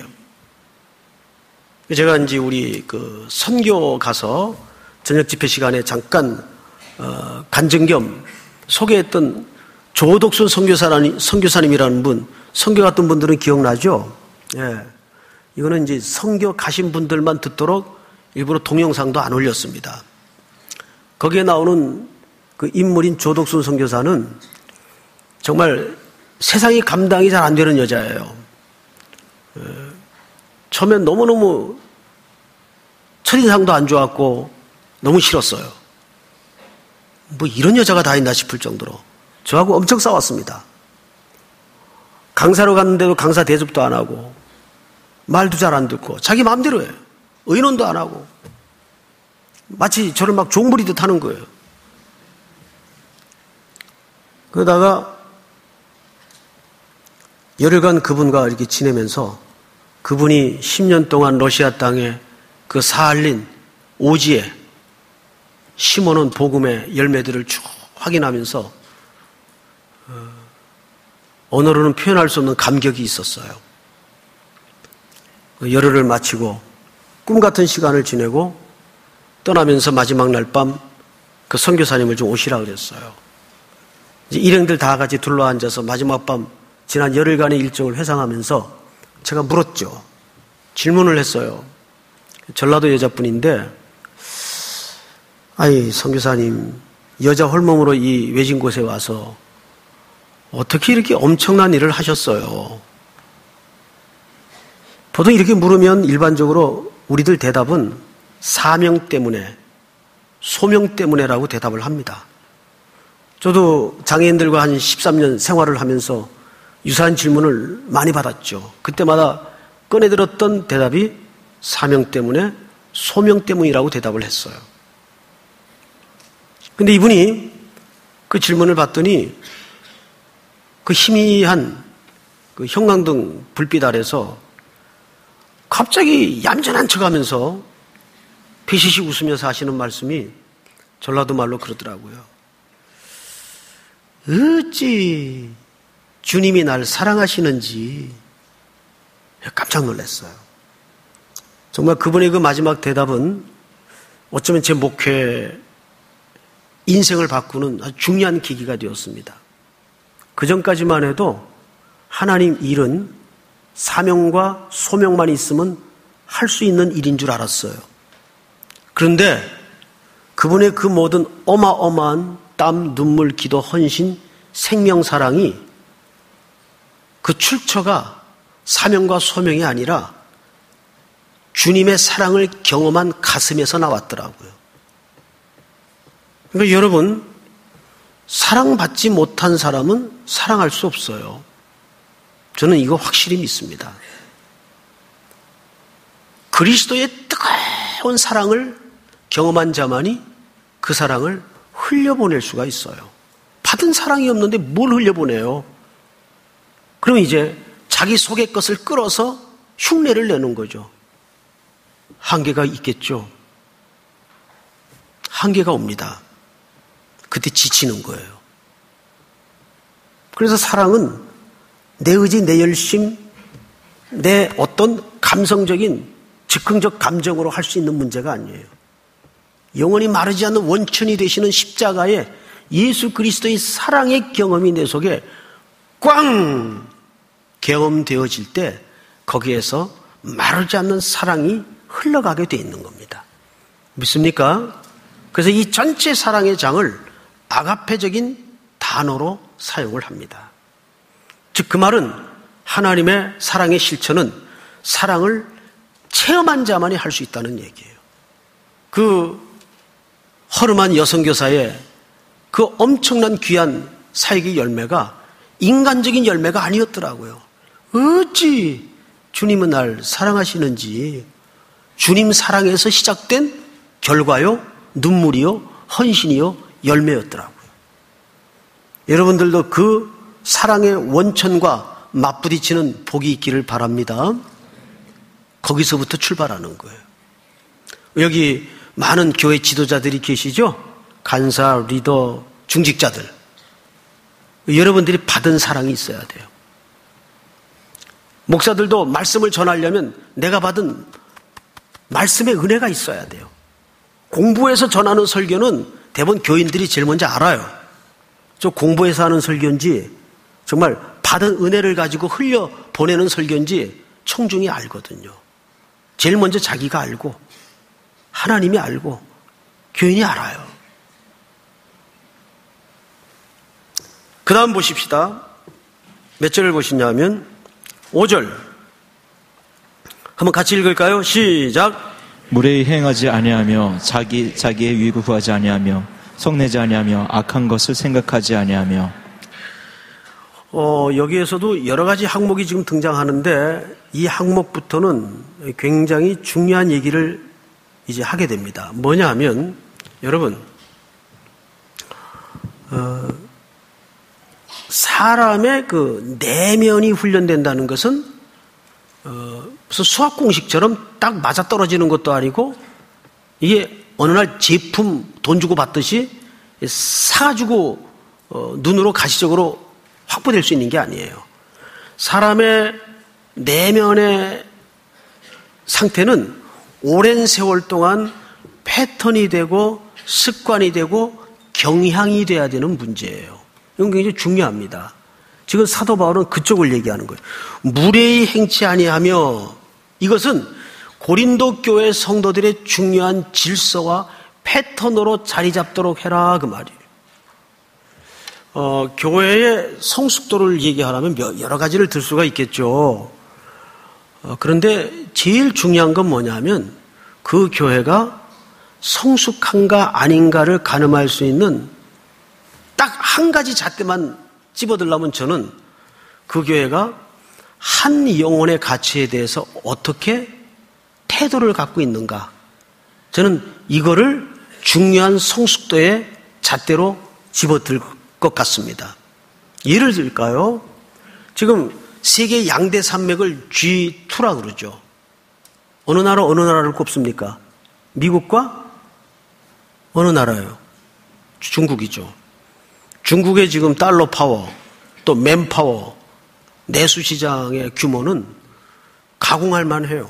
제가 이제 우리 선교 가서 저녁 집회 시간에 잠깐 간증 겸 소개했던 조덕순 선교사님이라는 분, 선교 갔던 분들은 기억나죠? 예. 이거는 이제 선교 가신 분들만 듣도록 일부러 동영상도 안 올렸습니다. 거기에 나오는 그 인물인 조덕순 선교사는 정말 세상이 감당이 잘 안 되는 여자예요. 처음엔 너무너무 첫인상도 안 좋았고 너무 싫었어요. 뭐 이런 여자가 다 있나 싶을 정도로 저하고 엄청 싸웠습니다. 강사로 갔는데도 강사 대접도 안 하고 말도 잘 안 듣고 자기 마음대로 해요. 의논도 안 하고 마치 저를 막 종부리듯 하는 거예요. 그러다가 열흘간 그분과 이렇게 지내면서 그분이 10년 동안 러시아 땅에 그 사할린 오지에 심어놓은 복음의 열매들을 쭉 확인하면서 언어로는 표현할 수 없는 감격이 있었어요. 열흘을 마치고 꿈 같은 시간을 지내고 떠나면서 마지막 날 밤 그 선교사님을 좀 오시라 그랬어요. 이제 일행들 다 같이 둘러앉아서 마지막 밤 지난 열흘간의 일정을 회상하면서 제가 물었죠. 질문을 했어요. 전라도 여자분인데, 아이 선교사님, 여자 홀몸으로 이 외진 곳에 와서 어떻게 이렇게 엄청난 일을 하셨어요? 보통 이렇게 물으면 일반적으로 우리들 대답은 사명 때문에, 소명 때문에라고 대답을 합니다. 저도 장애인들과 한 13년 생활을 하면서 유사한 질문을 많이 받았죠. 그때마다 꺼내들었던 대답이 사명 때문에, 소명 때문이라고 대답을 했어요. 근데 이분이 그 질문을 받더니 그 희미한 그 형광등 불빛 아래서 갑자기 얌전한 척하면서 피시시 웃으면서 하시는 말씀이 전라도 말로 그러더라고요. 어찌 주님이 날 사랑하시는지 깜짝 놀랐어요. 정말 그분의 그 마지막 대답은 어쩌면 제 목회 인생을 바꾸는 아주 중요한 계기가 되었습니다. 그 전까지만 해도 하나님 일은 사명과 소명만 있으면 할 수 있는 일인 줄 알았어요. 그런데 그분의 그 모든 어마어마한 땀, 눈물, 기도, 헌신, 생명, 사랑이 그 출처가 사명과 소명이 아니라 주님의 사랑을 경험한 가슴에서 나왔더라고요. 그러니까 여러분, 사랑받지 못한 사람은 사랑할 수 없어요. 저는 이거 확실히 믿습니다. 그리스도의 뜨거운 사랑을 경험한 자만이 그 사랑을 흘려보낼 수가 있어요. 받은 사랑이 없는데 뭘 흘려보내요? 그럼 이제 자기 속의 것을 끌어서 흉내를 내는 거죠. 한계가 있겠죠. 한계가 옵니다. 그때 지치는 거예요. 그래서 사랑은 내 의지, 내 열심, 내 어떤 감성적인 즉흥적 감정으로 할 수 있는 문제가 아니에요. 영원히 마르지 않는 원천이 되시는 십자가의 예수 그리스도의 사랑의 경험이 내 속에 꽝 경험되어질 때 거기에서 마르지 않는 사랑이 흘러가게 돼 있는 겁니다. 믿습니까? 그래서 이 전체 사랑의 장을 아가페적인 단어로 사용을 합니다. 즉 그 말은 하나님의 사랑의 실천은 사랑을 체험한 자만이 할 수 있다는 얘기예요. 그 허름한 여성교사의 그 엄청난 귀한 사역의 열매가 인간적인 열매가 아니었더라고요. 어찌 주님은 날 사랑하시는지, 주님 사랑에서 시작된 결과요, 눈물이요, 헌신이요, 열매였더라고요. 여러분들도 그 사랑의 원천과 맞부딪히는 복이 있기를 바랍니다. 거기서부터 출발하는 거예요. 여기 많은 교회 지도자들이 계시죠? 간사, 리더, 중직자들. 여러분들이 받은 사랑이 있어야 돼요. 목사들도 말씀을 전하려면 내가 받은 말씀의 은혜가 있어야 돼요. 공부해서 전하는 설교는 대부분 교인들이 제일 먼저 알아요. 저 공부해서 하는 설교인지 정말 받은 은혜를 가지고 흘려 보내는 설교인지 청중이 알거든요. 제일 먼저 자기가 알고 하나님이 알고 교인이 알아요. 그 다음 보십시다. 몇 절을 보시냐면 5절 한번 같이 읽을까요? 시작. 무례히 행하지 아니하며 자기의 유익을 구하지 아니하며 성내지 아니하며 악한 것을 생각하지 아니하며. 여기에서도 여러 가지 항목이 지금 등장하는데 이 항목부터는 굉장히 중요한 얘기를 이제 하게 됩니다. 뭐냐 하면 여러분 사람의 그 내면이 훈련된다는 것은 무슨 수학 공식처럼 딱 맞아떨어지는 것도 아니고 이게 어느 날 제품 돈 주고 받듯이 사가지고 눈으로 가시적으로 확보될 수 있는 게 아니에요. 사람의 내면의 상태는 오랜 세월 동안 패턴이 되고 습관이 되고 경향이 돼야 되는 문제예요. 이건 굉장히 중요합니다. 지금 사도 바울은 그쪽을 얘기하는 거예요. 무례히 행치 아니하며, 이것은 고린도 교회 성도들의 중요한 질서와 패턴으로 자리 잡도록 해라, 그 말이에요. 교회의 성숙도를 얘기하려면 여러 가지를 들 수가 있겠죠. 그런데 제일 중요한 건 뭐냐면 그 교회가 성숙한가 아닌가를 가늠할 수 있는 딱 한 가지 잣대만 집어들려면 저는 그 교회가 한 영혼의 가치에 대해서 어떻게 태도를 갖고 있는가, 저는 이거를 중요한 성숙도의 잣대로 집어들 것 같습니다. 예를 들까요? 지금 세계 양대 산맥을 G2라 그러죠. 어느 나라를 꼽습니까? 미국과 어느 나라예요? 중국이죠. 중국의 지금 달러 파워, 또 맨파워, 내수 시장의 규모는 가공할 만해요.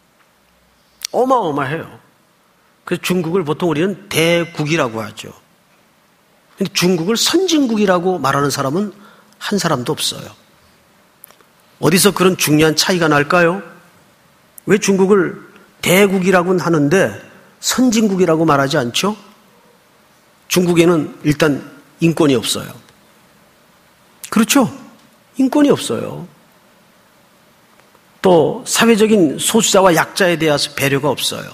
어마어마해요. 그래서 중국을 보통 우리는 대국이라고 하죠. 근데 중국을 선진국이라고 말하는 사람은 한 사람도 없어요. 어디서 그런 중요한 차이가 날까요? 왜 중국을 대국이라고는 하는데 선진국이라고 말하지 않죠? 중국에는 일단 인권이 없어요. 그렇죠? 인권이 없어요. 또 사회적인 소수자와 약자에 대해서 배려가 없어요.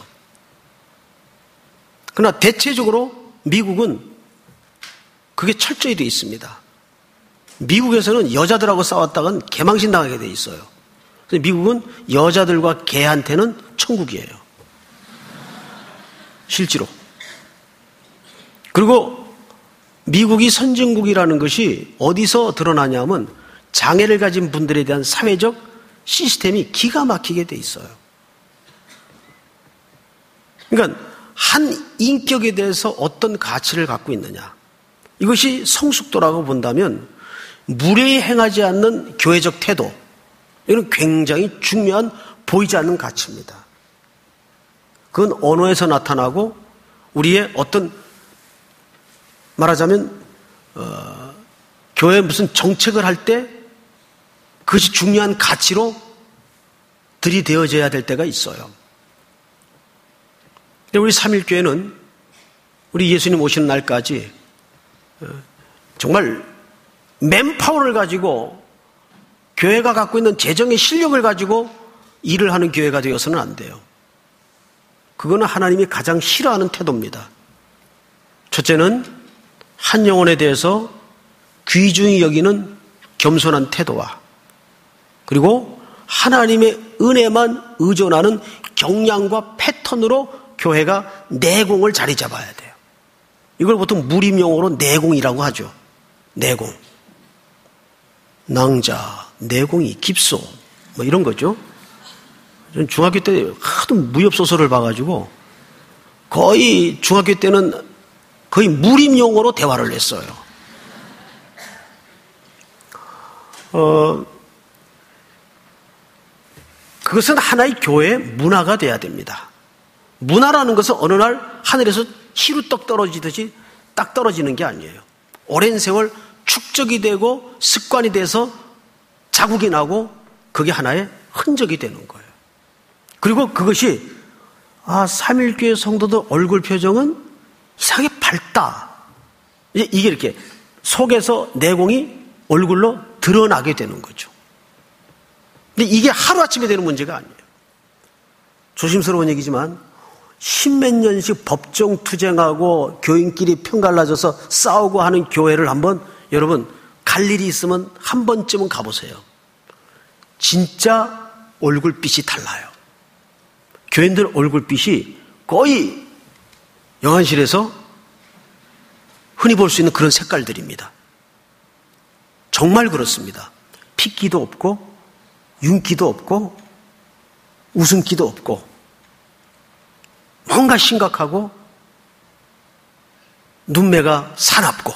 그러나 대체적으로 미국은 그게 철저히 되어 있습니다. 미국에서는 여자들하고 싸웠다간 개망신 당하게 되어 있어요. 그래서 미국은 여자들과 개한테는 천국이에요. 실제로. 그리고 미국이 선진국이라는 것이 어디서 드러나냐면 장애를 가진 분들에 대한 사회적 시스템이 기가 막히게 돼 있어요. 그러니까 한 인격에 대해서 어떤 가치를 갖고 있느냐, 이것이 성숙도라고 본다면 무례히 행하지 않는 교회적 태도, 이건 굉장히 중요한 보이지 않는 가치입니다. 그건 언어에서 나타나고 우리의 어떤 말하자면 교회에 무슨 정책을 할 때 그것이 중요한 가치로 들이대어져야 될 때가 있어요. 근데 우리 3.1교회는 우리 예수님 오시는 날까지 정말 맨파워를 가지고 교회가 갖고 있는 재정의 실력을 가지고 일을 하는 교회가 되어서는 안 돼요. 그거는 하나님이 가장 싫어하는 태도입니다. 첫째는 한 영혼에 대해서 귀중히 여기는 겸손한 태도와, 그리고 하나님의 은혜만 의존하는 경향과 패턴으로 교회가 내공을 자리 잡아야 돼요. 이걸 보통 무림용어로 내공이라고 하죠. 내공. 낭자, 내공이, 깁소, 뭐 이런 거죠. 저는 중학교 때 하도 무협소설을 봐가지고 거의 중학교 때는 거의 무림용어로 대화를 했어요. 그것은 하나의 교회의 문화가 돼야 됩니다. 문화라는 것은 어느 날 하늘에서 희루떡 떨어지듯이 딱 떨어지는 게 아니에요. 오랜 세월 축적이 되고 습관이 돼서 자국이 나고 그게 하나의 흔적이 되는 거예요. 그리고 그것이 3.1교회 성도들 얼굴 표정은 이상하게 밝다. 이게 이렇게 속에서 내공이 얼굴로 드러나게 되는 거죠. 근데 이게 하루아침에 되는 문제가 아니에요. 조심스러운 얘기지만 10몇 년씩 법정 투쟁하고 교인끼리 편 갈라져서 싸우고 하는 교회를 한번 여러분 갈 일이 있으면 한 번쯤은 가보세요. 진짜 얼굴빛이 달라요. 교인들 얼굴빛이 거의 영안실에서 흔히 볼 수 있는 그런 색깔들입니다. 정말 그렇습니다. 핏기도 없고 윤기도 없고 웃음기도 없고 뭔가 심각하고 눈매가 사납고,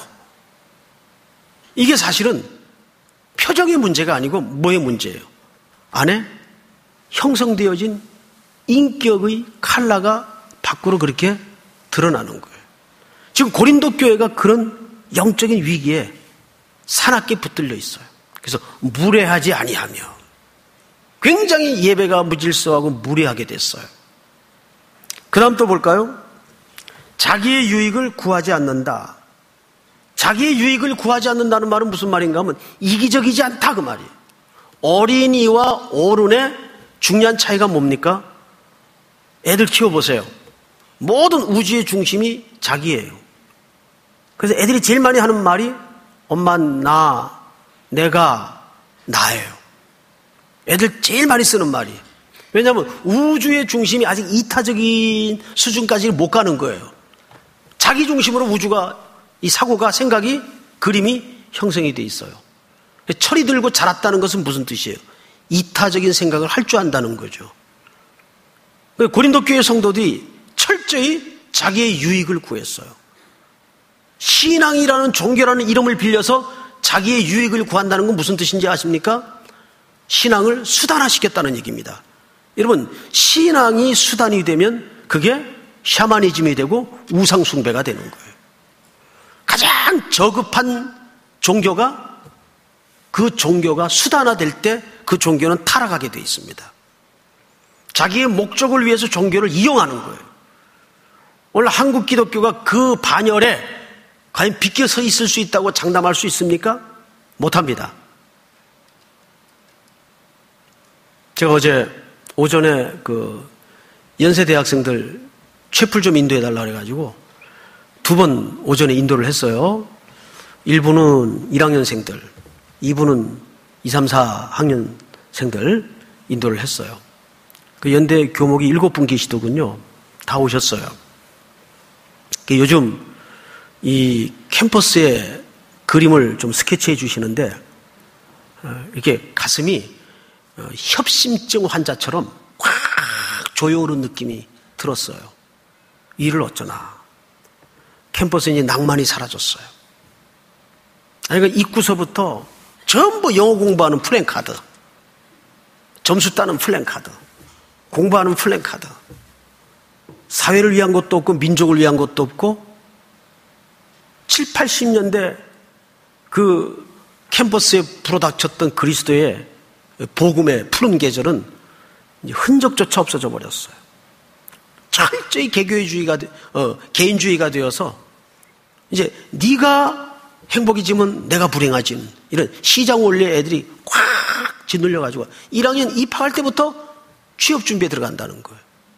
이게 사실은 표정의 문제가 아니고 뭐의 문제예요? 안에 형성되어진 인격의 칼라가 밖으로 그렇게 드러나는 거예요. 지금 고린도 교회가 그런 영적인 위기에 사납게 붙들려 있어요. 그래서 무례하지 아니하며 굉장히 예배가 무질서하고 무례하게 됐어요. 그 다음 또 볼까요? 자기의 유익을 구하지 않는다. 자기의 유익을 구하지 않는다는 말은 무슨 말인가 하면 이기적이지 않다 그 말이에요. 어린이와 어른의 중요한 차이가 뭡니까? 애들 키워보세요. 모든 우주의 중심이 자기예요. 그래서 애들이 제일 많이 하는 말이 엄마, 나, 내가, 나예요. 애들 제일 많이 쓰는 말이에요. 왜냐하면 우주의 중심이 아직 이타적인 수준까지 못 가는 거예요. 자기 중심으로 우주가, 이 사고가, 생각이, 그림이 형성이 돼 있어요. 철이 들고 자랐다는 것은 무슨 뜻이에요? 이타적인 생각을 할 줄 안다는 거죠. 고린도 교회 성도들이 철저히 자기의 유익을 구했어요. 신앙이라는 종교라는 이름을 빌려서 자기의 유익을 구한다는 건 무슨 뜻인지 아십니까? 신앙을 수단화시켰다는 얘기입니다. 여러분, 신앙이 수단이 되면 그게 샤머니즘이 되고 우상숭배가 되는 거예요. 가장 저급한 종교가, 그 종교가 수단화될 때 그 종교는 타락하게 되어 있습니다. 자기의 목적을 위해서 종교를 이용하는 거예요. 오늘 한국 기독교가 그 반열에 과연 비껴서 있을 수 있다고 장담할 수 있습니까? 못합니다. 제가 어제 오전에 그 연세 대학생들 채플 좀 인도해달라고 해가지고 2번 오전에 인도를 했어요. 1부는 1학년생들, 2부는 2, 3, 4학년생들 인도를 했어요. 그 연대 교목이 7분 계시더군요. 다 오셨어요. 요즘 이 캠퍼스의 그림을 좀 스케치해 주시는데 이렇게 가슴이 협심증 환자처럼 확 조여오른 느낌이 들었어요. 이를 어쩌나. 캠퍼스에 이제 낭만이 사라졌어요. 그러니까 입구서부터 전부 영어 공부하는 플랜카드, 점수 따는 플랜카드, 공부하는 플랜카드, 사회를 위한 것도 없고 민족을 위한 것도 없고 7, 80년대 그 캠퍼스에 불어닥쳤던 그리스도의 복음의 푸른 계절은 흔적조차 없어져 버렸어요. 철저히 개인주의가 되어서 이제 네가 행복이지만 내가 불행하지, 이런 시장 원리의 애들이 꽉 짓눌려가지고 1학년 입학할 때부터 취업 준비에 들어간다는 거예요.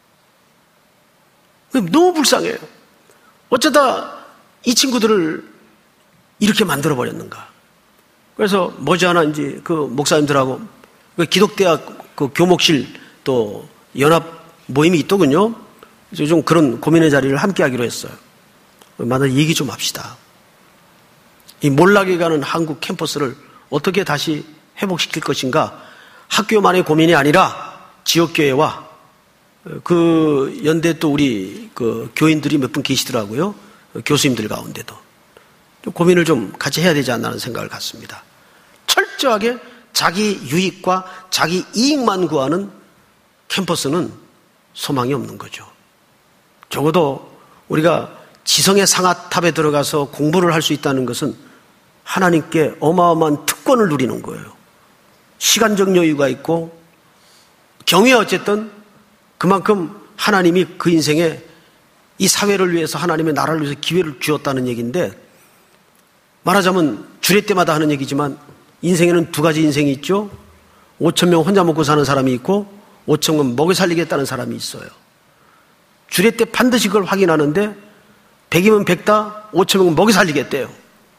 너무 불쌍해요. 어쩌다 이 친구들을 이렇게 만들어버렸는가. 그래서 머지않아 이제 그 목사님들하고 그 기독대학 그 교목실 또 연합 모임이 있더군요. 그래서 좀 그런 고민의 자리를 함께 하기로 했어요. 만나 얘기 좀 합시다. 이 몰락해 가는 한국 캠퍼스를 어떻게 다시 회복시킬 것인가. 학교만의 고민이 아니라 지역교회와 그 연대 또 우리 그 교인들이 몇 분 계시더라고요. 교수님들 가운데도. 좀 고민을 좀 같이 해야 되지 않나 하는 생각을 갖습니다. 철저하게 자기 유익과 자기 이익만 구하는 캠퍼스는 소망이 없는 거죠. 적어도 우리가 지성의 상아탑에 들어가서 공부를 할 수 있다는 것은 하나님께 어마어마한 특권을 누리는 거예요. 시간적 여유가 있고 경우에 어쨌든 그만큼 하나님이 그 인생에 이 사회를 위해서, 하나님의 나라를 위해서 기회를 주었다는 얘기인데, 말하자면 주례 때마다 하는 얘기지만 인생에는 2가지 인생이 있죠. 5,000명 혼자 먹고 사는 사람이 있고 5,000명 먹여 살리겠다는 사람이 있어요. 주례 때 반드시 그걸 확인하는데 100이면 100다, 5,000명은 먹여 살리겠대요.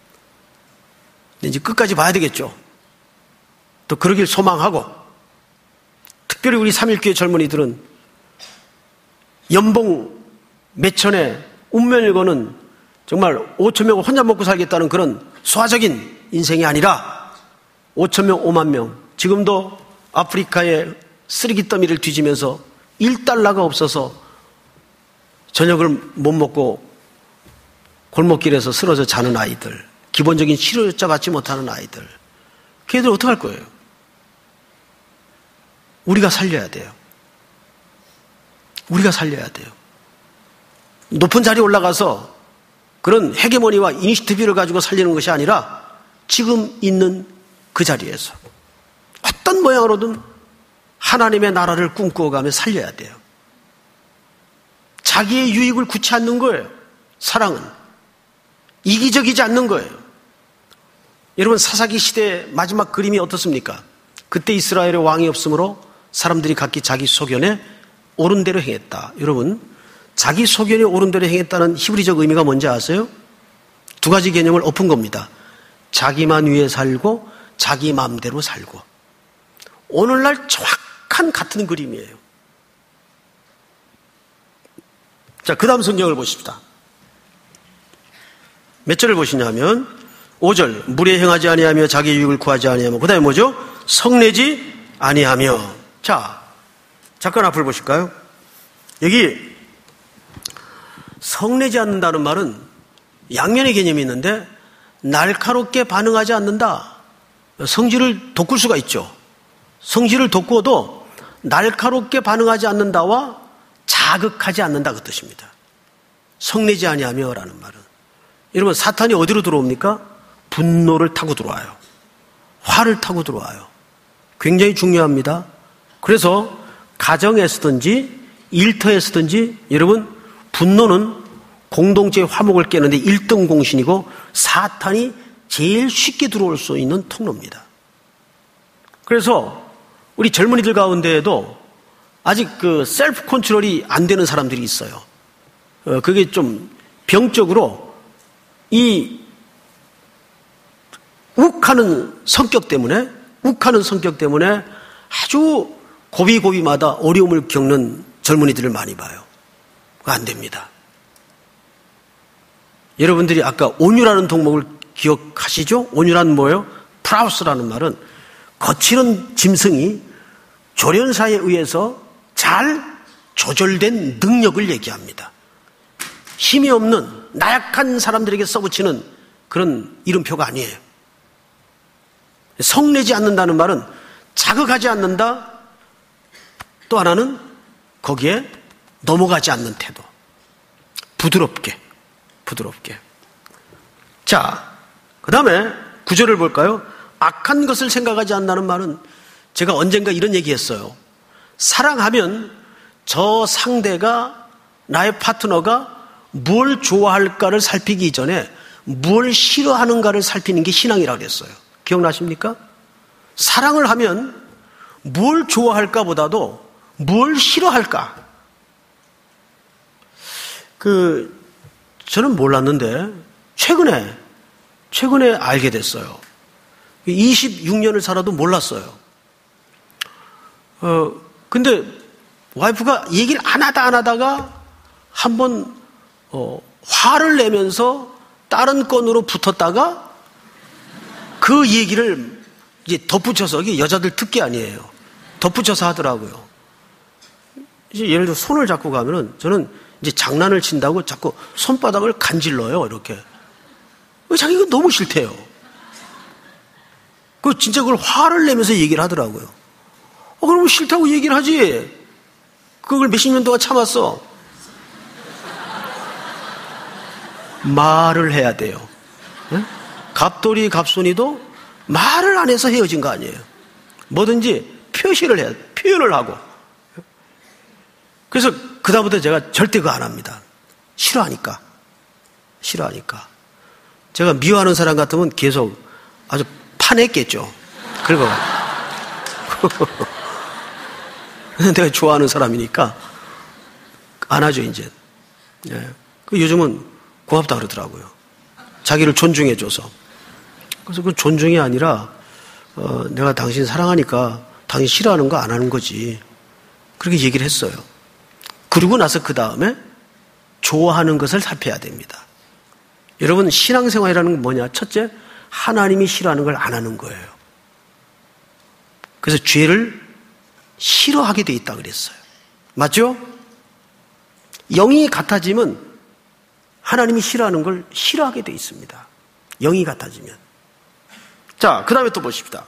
이제 끝까지 봐야 되겠죠. 또 그러길 소망하고, 특별히 우리 3.1교회 젊은이들은 연봉 몇천에 운명을 거는 정말 5,000명 혼자 먹고 살겠다는 그런 소화적인 인생이 아니라 5,000명, 5만 명, 지금도 아프리카의 쓰레기 더미를 뒤지면서 $1가 없어서 저녁을 못 먹고 골목길에서 쓰러져 자는 아이들, 기본적인 치료자 받지 못하는 아이들, 걔들 어떡할 거예요? 우리가 살려야 돼요. 우리가 살려야 돼요. 높은 자리에 올라가서 그런 헤게모니와 이니시티브를 가지고 살리는 것이 아니라 지금 있는 그 자리에서 어떤 모양으로든 하나님의 나라를 꿈꾸어가며 살려야 돼요. 자기의 유익을 구치 않는 거예요. 사랑은 이기적이지 않는 거예요. 여러분, 사사기 시대의 마지막 그림이 어떻습니까? 그때 이스라엘의 왕이 없으므로 사람들이 각기 자기 소견에 옳은 대로 행했다. 여러분, 자기 소견에 옳은 대로 행했다는 히브리적 의미가 뭔지 아세요? 두 가지 개념을 엎은 겁니다. 자기만 위해 살고 자기 마음대로 살고. 오늘날 정확한 같은 그림이에요. 자, 그 다음 성경을 보십시다. 몇 절을 보시냐면 5절, 무례 행하지 아니하며 자기 유익을 구하지 아니하며, 그 다음에 뭐죠? 성내지 아니하며. 자, 잠깐 앞을 보실까요? 여기 성내지 않는다는 말은 양면의 개념이 있는데, 날카롭게 반응하지 않는다. 성질을 돋굴 수가 있죠. 성질을 돋구어도 날카롭게 반응하지 않는다와 자극하지 않는다, 그 뜻입니다. 성내지 아니하며 라는 말은, 여러분, 사탄이 어디로 들어옵니까? 분노를 타고 들어와요. 화를 타고 들어와요. 굉장히 중요합니다. 그래서 가정에서든지 일터에서든지 여러분, 분노는 공동체의 화목을 깨는데 1등 공신이고 사탄이 제일 쉽게 들어올 수 있는 통로입니다. 그래서 우리 젊은이들 가운데에도 아직 그 셀프 컨트롤이 안 되는 사람들이 있어요. 그게 좀 병적으로 이 욱하는 성격 때문에 아주 고비고비마다 어려움을 겪는 젊은이들을 많이 봐요. 그거 안 됩니다. 여러분들이 아까 온유라는 동목을 기억하시죠? 온유란 뭐예요? 프라우스라는 말은 거칠은 짐승이 조련사에 의해서 잘 조절된 능력을 얘기합니다. 힘이 없는 나약한 사람들에게 써붙이는 그런 이름표가 아니에요. 성내지 않는다는 말은 자극하지 않는다. 또 하나는 거기에 넘어가지 않는 태도. 부드럽게. 자, 그 다음에 9절을 볼까요? 악한 것을 생각하지 않는다는 말은, 제가 언젠가 이런 얘기했어요. 사랑하면 저 상대가, 나의 파트너가 뭘 좋아할까를 살피기 전에 뭘 싫어하는가를 살피는 게 신앙이라고 그랬어요. 기억나십니까? 사랑을 하면 뭘 좋아할까 보다도 뭘 싫어할까. 저는 몰랐는데 최근에 알게 됐어요. 26년을 살아도 몰랐어요. 근데 와이프가 얘기를 안 하다가 한번 화를 내면서 다른 건으로 붙었다가 그 얘기를 이제 덧붙여서, 이게 여자들 특기 아니에요. 덧붙여서 하더라고요. 이제 예를 들어 손을 잡고 가면은 저는 이제 장난을 친다고 자꾸 손바닥을 간질러요, 이렇게. 자기가 너무 싫대요. 진짜 그걸 화를 내면서 얘기를 하더라고요. 그럼 싫다고 얘기를 하지. 그걸 몇십 년 동안 참았어. 말을 해야 돼요. 네? 갑돌이 갑순이도 말을 안 해서 헤어진 거 아니에요. 뭐든지 표현을 하고. 그래서 그다음부터 제가 절대 그거 안 합니다. 싫어하니까. 제가 미워하는 사람 같으면 계속 아주 파냈겠죠. 그리고 내가 좋아하는 사람이니까 안 하죠, 이제. 예. 요즘은 고맙다 그러더라고요. 자기를 존중해줘서. 그래서 그 존중이 아니라 내가 당신 사랑하니까 당신 싫어하는 거 안 하는 거지. 그렇게 얘기를 했어요. 그리고 나서 그 다음에 좋아하는 것을 살펴야 됩니다. 여러분, 신앙생활이라는 건 뭐냐? 첫째, 하나님이 싫어하는 걸 안 하는 거예요. 그래서 죄를 싫어하게 돼 있다 그랬어요. 맞죠? 영이 같아지면 하나님이 싫어하는 걸 싫어하게 돼 있습니다. 영이 같아지면. 자, 그 다음에 또 보십시다.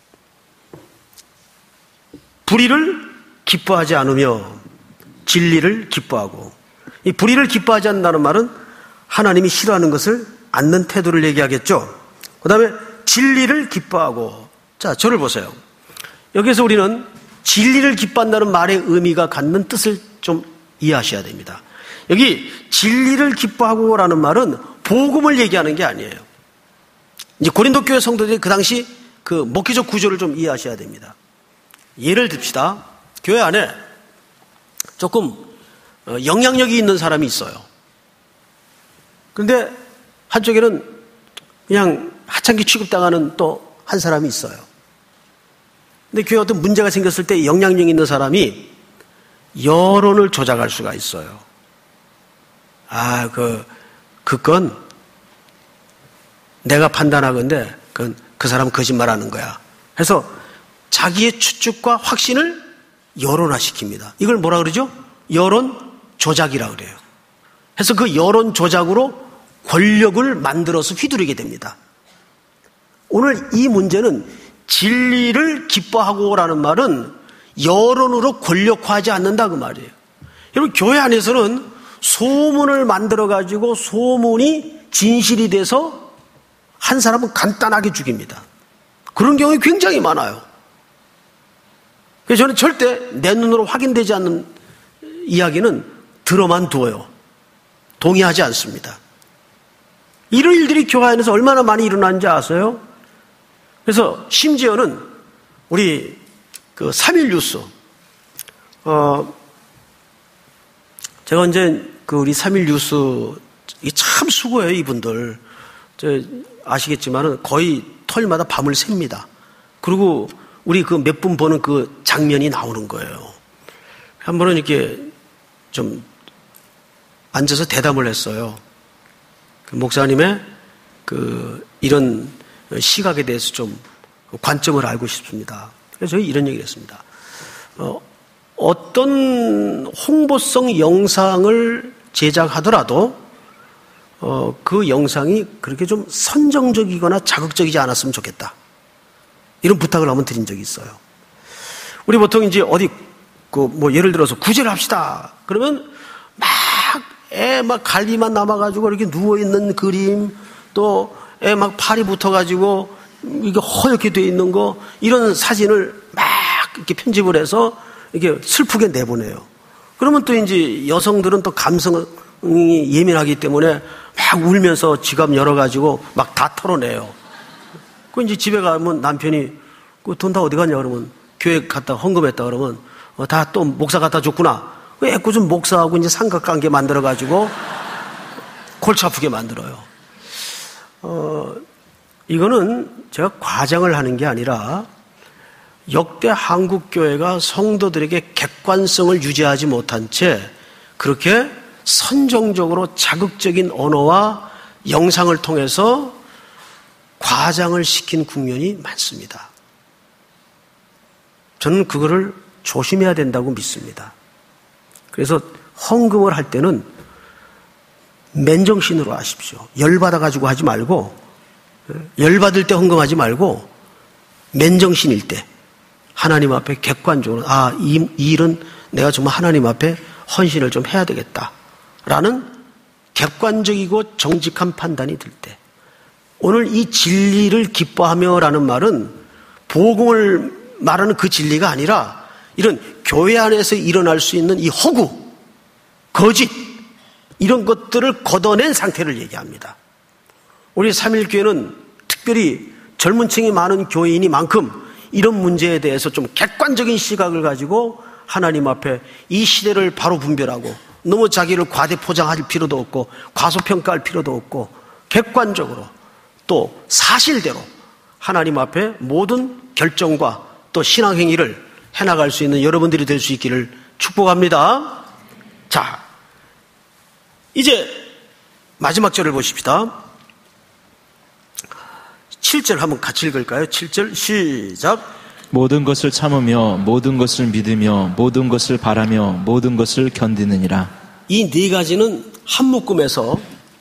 불의를 기뻐하지 않으며 진리를 기뻐하고. 이 불의를 기뻐하지 않는다는 말은 하나님이 싫어하는 것을 않는 태도를 얘기하겠죠. 그 다음에 진리를 기뻐하고. 자, 저를 보세요. 여기서 우리는 진리를 기뻐한다는 말의 의미가 갖는 뜻을 좀 이해하셔야 됩니다. 여기 진리를 기뻐하고라는 말은 복음을 얘기하는 게 아니에요. 이제 고린도 교회 성도들이 그 당시 그 목회적 구조를 좀 이해하셔야 됩니다. 예를 듭시다. 교회 안에 조금 영향력이 있는 사람이 있어요. 그런데 한쪽에는 그냥 하찮게 취급당하는 또 한 사람이 있어요. 근데 교회에 어떤 문제가 생겼을 때 영향력 있는 사람이 여론을 조작할 수가 있어요. 그건 내가 판단하건대 그건 그 사람은 거짓말하는 거야. 그래서 자기의 추측과 확신을 여론화시킵니다. 이걸 뭐라 그러죠? 여론 조작이라 그래요. 그래서 그 여론 조작으로 권력을 만들어서 휘두르게 됩니다. 오늘 이 문제는 진리를 기뻐하고라는 말은 여론으로 권력화하지 않는다 그 말이에요. 여러분, 교회 안에서는 소문을 만들어가지고 소문이 진실이 돼서 한 사람은 간단하게 죽입니다. 그런 경우가 굉장히 많아요. 그래서 저는 절대 내 눈으로 확인되지 않는 이야기는 들어만 두어요. 동의하지 않습니다. 이런 일들이 교회 안에서 얼마나 많이 일어나는지 아세요? 그래서 심지어는 우리 그 3일 뉴스, 제가 이제 그 우리 3일 뉴스, 이게 참 수고해요, 이분들. 아시겠지만은 거의 토요일마다 밤을 샙니다. 그리고 우리 그 몇 분 보는 그 장면이 나오는 거예요. 한 번은 이렇게 좀 앉아서 대담을 했어요. 그 목사님의 그 이런 시각에 대해서 좀 관점을 알고 싶습니다. 그래서 저희 이런 얘기를 했습니다. 어떤 홍보성 영상을 제작하더라도 그 영상이 그렇게 좀 선정적이거나 자극적이지 않았으면 좋겠다. 이런 부탁을 한번 드린 적이 있어요. 우리 보통 이제 어디 뭐 예를 들어서 구제를 합시다. 그러면 막 갈비만 남아가지고 이렇게 누워있는 그림, 또 애 막 팔이 붙어가지고 이게 허옇게 돼 있는 거, 이런 사진을 막 이렇게 편집을 해서 이렇게 슬프게 내보내요. 그러면 또 이제 여성들은 또 감성이 예민하기 때문에 막 울면서 지갑 열어가지고 막 다 털어내요. 그 이제 집에 가면 남편이 그 돈 다 어디 갔냐 그러면 교회 갔다 헌금했다 그러면 다 또 목사 갖다 줬구나. 왜 애꿎은 목사하고 이제 삼각관계 만들어가지고 골치 아프게 만들어요. 이거는 제가 과장을 하는 게 아니라 역대 한국교회가 성도들에게 객관성을 유지하지 못한 채 그렇게 선정적으로 자극적인 언어와 영상을 통해서 과장을 시킨 국면이 많습니다. 저는 그거를 조심해야 된다고 믿습니다. 그래서 헌금을 할 때는 맨정신으로 하십시오. 열받아가지고 하지 말고, 열받을 때 헌금하지 말고 맨정신일 때 하나님 앞에 객관적으로 이 일은 내가 정말 하나님 앞에 헌신을 좀 해야 되겠다라는 객관적이고 정직한 판단이 들 때, 오늘 이 진리를 기뻐하며라는 말은 복음을 말하는 그 진리가 아니라 이런 교회 안에서 일어날 수 있는 이 허구, 거짓, 이런 것들을 걷어낸 상태를 얘기합니다. 우리 3.1교회는 특별히 젊은 층이 많은 교회이니만큼 이런 문제에 대해서 좀 객관적인 시각을 가지고 하나님 앞에 이 시대를 바로 분별하고 너무 자기를 과대 포장할 필요도 없고 과소평가할 필요도 없고 객관적으로 또 사실대로 하나님 앞에 모든 결정과 또 신앙행위를 해나갈 수 있는 여러분들이 될 수 있기를 축복합니다. 자, 이제 마지막 절을 보십시다. 7절 한번 같이 읽을까요? 7절 시작. 모든 것을 참으며 모든 것을 믿으며 모든 것을 바라며 모든 것을 견디느니라. 이 네 가지는 한 묶음에서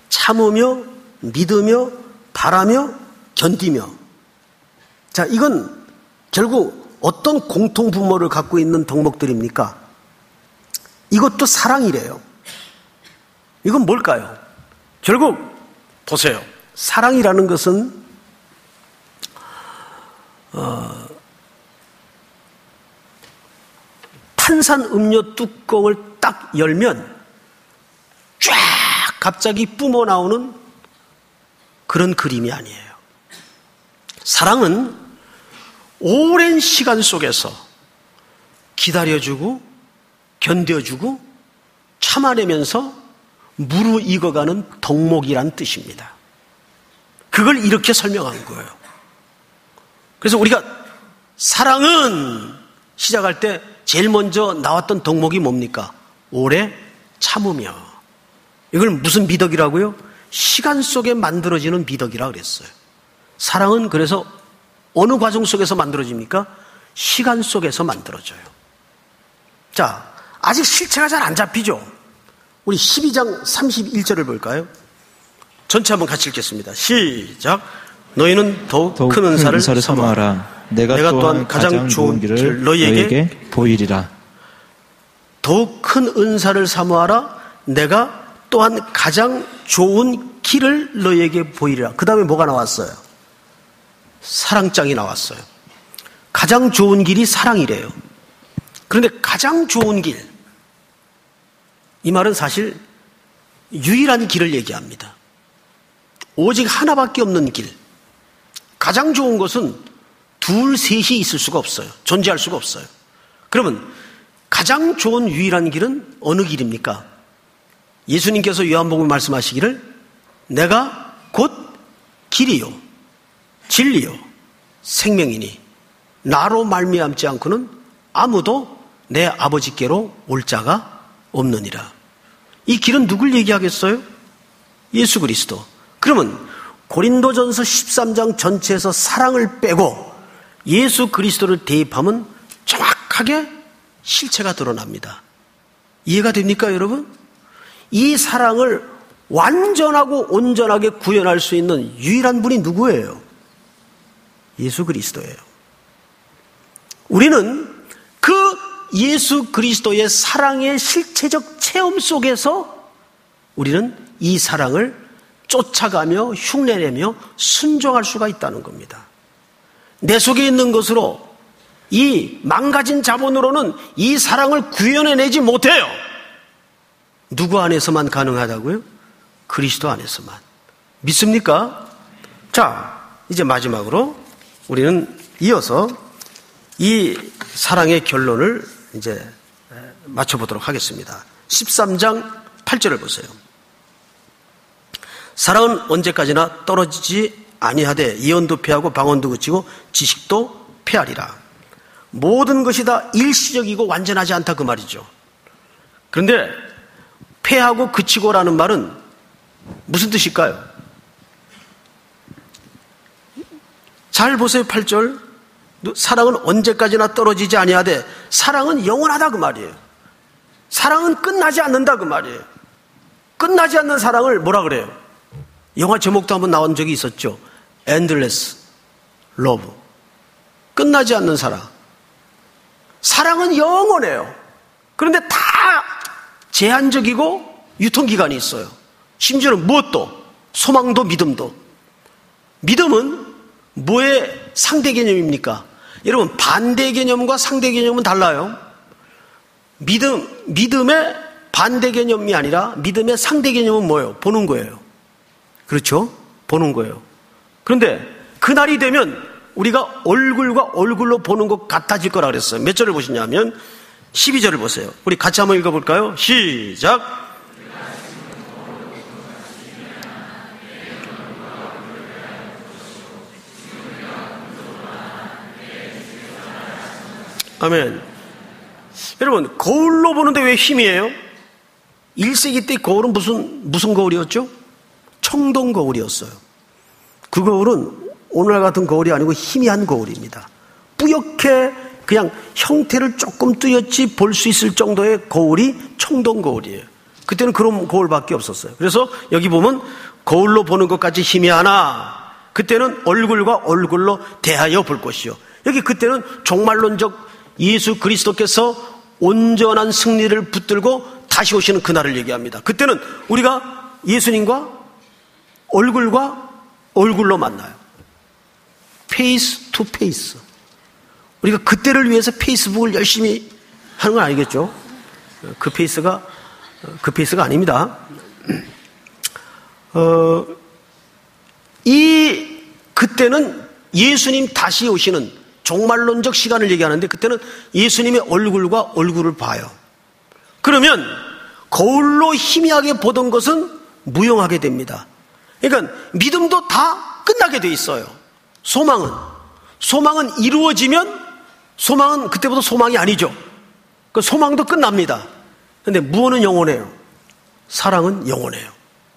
참으며 믿으며 바라며 견디며. 자, 이건 결국 어떤 공통분모를 갖고 있는 덕목들입니까? 이것도 사랑이래요. 이건 뭘까요? 결국 보세요. 사랑이라는 것은 탄산음료 뚜껑을 딱 열면 쫙 갑자기 뿜어 나오는 그런 그림이 아니에요. 사랑은 오랜 시간 속에서 기다려주고 견뎌주고 참아내면서 무르익어가는 덕목이란 뜻입니다. 그걸 이렇게 설명한 거예요. 그래서 우리가 사랑은 시작할 때 제일 먼저 나왔던 덕목이 뭡니까? 오래 참으며. 이걸 무슨 미덕이라고요? 시간 속에 만들어지는 미덕이라고 그랬어요. 사랑은 그래서 어느 과정 속에서 만들어집니까? 시간 속에서 만들어져요. 자, 아직 실체가 잘 안 잡히죠? 우리 12장 31절을 볼까요? 전체 한번 같이 읽겠습니다. 시작. 너희는 더욱 큰 은사를 사모하라. 내가 또한 가장 좋은 길을 너희에게 보이리라. 더욱 큰 은사를 사모하라. 내가 또한 가장 좋은 길을 너희에게 보이리라. 그 다음에 뭐가 나왔어요? 사랑장이 나왔어요. 가장 좋은 길이 사랑이래요. 그런데 가장 좋은 길, 이 말은 사실 유일한 길을 얘기합니다. 오직 하나밖에 없는 길. 가장 좋은 것은 둘, 셋이 있을 수가 없어요. 존재할 수가 없어요. 그러면 가장 좋은 유일한 길은 어느 길입니까? 예수님께서 요한복음에 말씀하시기를 내가 곧 길이요 진리요 생명이니 나로 말미암지 않고는 아무도 내 아버지께로 올 자가 없느니라. 이 길은 누굴 얘기하겠어요? 예수 그리스도. 그러면 고린도전서 13장 전체에서 사랑을 빼고 예수 그리스도를 대입하면 정확하게 실체가 드러납니다. 이해가 됩니까, 여러분? 이 사랑을 완전하고 온전하게 구현할 수 있는 유일한 분이 누구예요? 예수 그리스도예요. 우리는 그 예수 그리스도의 사랑의 실체적 체험 속에서 우리는 이 사랑을 쫓아가며 흉내내며 순종할 수가 있다는 겁니다. 내 속에 있는 것으로 이 망가진 자본으로는 이 사랑을 구현해내지 못해요. 누구 안에서만 가능하다고요? 그리스도 안에서만. 믿습니까? 자, 이제 마지막으로 우리는 이어서 이 사랑의 결론을 이제 맞춰보도록 하겠습니다. 13장 8절을 보세요. 사랑은 언제까지나 떨어지지 아니하되 예언도 패하고 방언도 그치고 지식도 패하리라. 모든 것이 다 일시적이고 완전하지 않다 그 말이죠. 그런데 패하고 그치고라는 말은 무슨 뜻일까요? 잘 보세요. 8절. 사랑은 언제까지나 떨어지지 아니하되 사랑은 영원하다 그 말이에요. 사랑은 끝나지 않는다 그 말이에요. 끝나지 않는 사랑을 뭐라 그래요? 영화 제목도 한번 나온 적이 있었죠. Endless Love. 끝나지 않는 사랑. 사랑은 영원해요. 그런데 다 제한적이고 유통기간이 있어요. 심지어는 무엇도, 소망도 믿음도. 믿음은 뭐의 상대 개념입니까? 여러분, 반대 개념과 상대 개념은 달라요. 믿음의 반대 개념이 아니라 믿음의 상대 개념은 뭐예요? 보는 거예요. 그렇죠? 보는 거예요. 그런데 그날이 되면 우리가 얼굴과 얼굴로 보는 것 같아질 거라 그랬어요. 몇 절을 보시냐면 12절을 보세요. 우리 같이 한번 읽어볼까요? 시작. 아멘. 여러분, 거울로 보는데 왜 힘이에요? 1세기 때 거울은 무슨 거울이었죠? 청동 거울이었어요. 그 거울은 오늘날 같은 거울이 아니고 희미한 거울입니다. 뿌옇게 그냥 형태를 조금 뚜렷이 볼 수 있을 정도의 거울이 청동 거울이에요. 그때는 그런 거울밖에 없었어요. 그래서 여기 보면 거울로 보는 것까지 힘이 하나, 그때는 얼굴과 얼굴로 대하여 볼 것이요. 여기 그때는 종말론적 예수 그리스도께서 온전한 승리를 붙들고 다시 오시는 그날을 얘기합니다. 그때는 우리가 예수님과 얼굴과 얼굴로 만나요. 페이스 투 페이스. 우리가 그때를 위해서 페이스북을 열심히 하는 건 아니겠죠? 그 페이스가 아닙니다. 그때는 예수님 다시 오시는 종말론적 시간을 얘기하는데, 그때는 예수님의 얼굴과 얼굴을 봐요. 그러면 거울로 희미하게 보던 것은 무용하게 됩니다. 그러니까 믿음도 다 끝나게 돼 있어요. 소망은 이루어지면, 소망은 그때부터 소망이 아니죠. 그 소망도 끝납니다. 그런데 무엇은 영원해요? 사랑은 영원해요.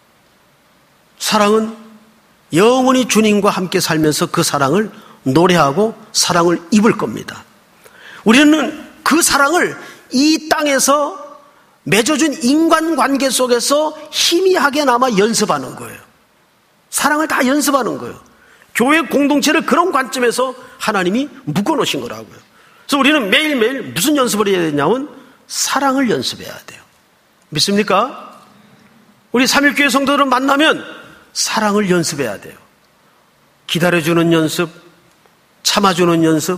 사랑은 영원히 주님과 함께 살면서 그 사랑을 노래하고 사랑을 입을 겁니다. 우리는 그 사랑을 이 땅에서 맺어준 인간관계 속에서 희미하게나마 연습하는 거예요. 사랑을 다 연습하는 거예요. 교회 공동체를 그런 관점에서 하나님이 묶어놓으신 거라고요. 그래서 우리는 매일매일 무슨 연습을 해야 되냐면 사랑을 연습해야 돼요. 믿습니까? 우리 삼일교회 성도들을 만나면 사랑을 연습해야 돼요. 기다려주는 연습, 참아주는 연습,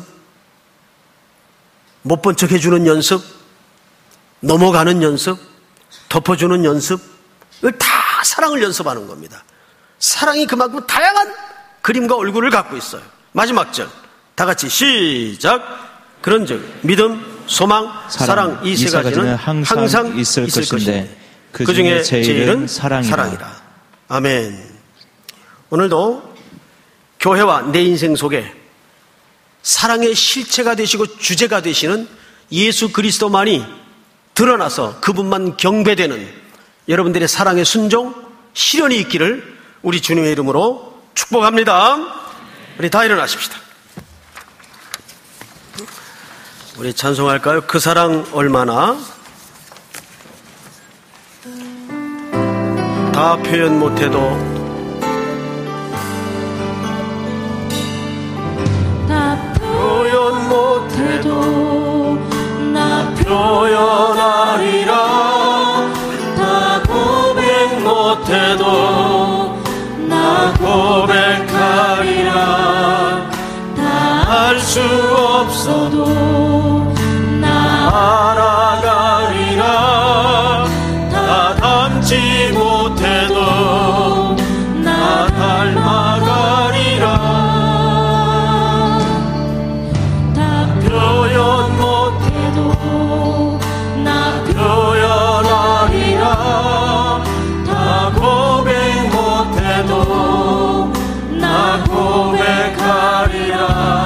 못 본 척 해주는 연습, 넘어가는 연습, 덮어주는 연습, 이걸 다 사랑을 연습하는 겁니다. 사랑이 그만큼 다양한 그림과 얼굴을 갖고 있어요. 마지막 절 다 같이 시작. 그런즉 믿음, 소망, 사랑 이 세 가지는 항상 있을 것인데 그 중에 제일은 사랑이라. 아멘. 오늘도 교회와 내 인생 속에 사랑의 실체가 되시고 주제가 되시는 예수 그리스도만이 드러나서 그분만 경배되는 여러분들의 사랑의 순종, 실현이 있기를 우리 주님의 이름으로 축복합니다. 우리 다 일어나십시다. 우리 찬송할까요? 그 사랑 얼마나. 다 표현 못해도 나 표현하리라. 다 고백 못해도 나 고백하리라. 다 알 수 없어도 나 알아가리라. 다 닮지 못해도 나 닮아가리라. 다 표현 못해도 나 표현하리라. 다 고백 못해도 나 고백하리라.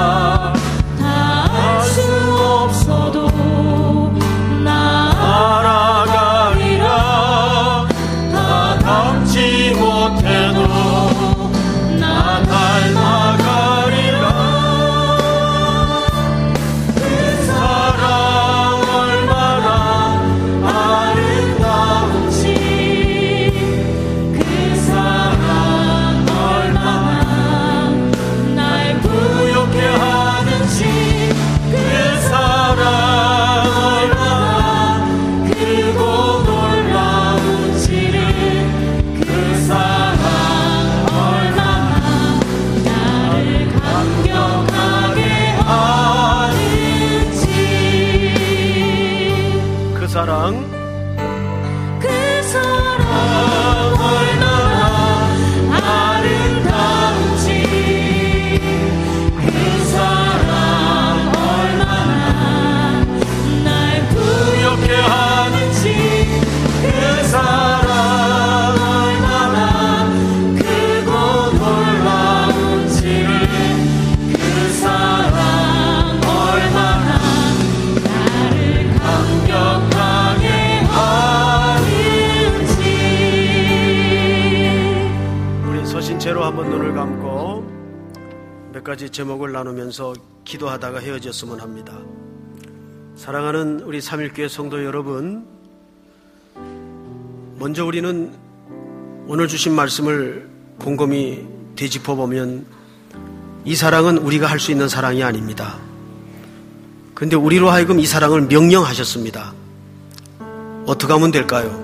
한번 눈을 감고 몇 가지 제목을 나누면서 기도하다가 헤어졌으면 합니다. 사랑하는 우리 삼일교회 성도 여러분, 먼저 우리는 오늘 주신 말씀을 곰곰이 되짚어 보면 이 사랑은 우리가 할 수 있는 사랑이 아닙니다. 그런데 우리로 하여금 이 사랑을 명령하셨습니다. 어떻게 하면 될까요?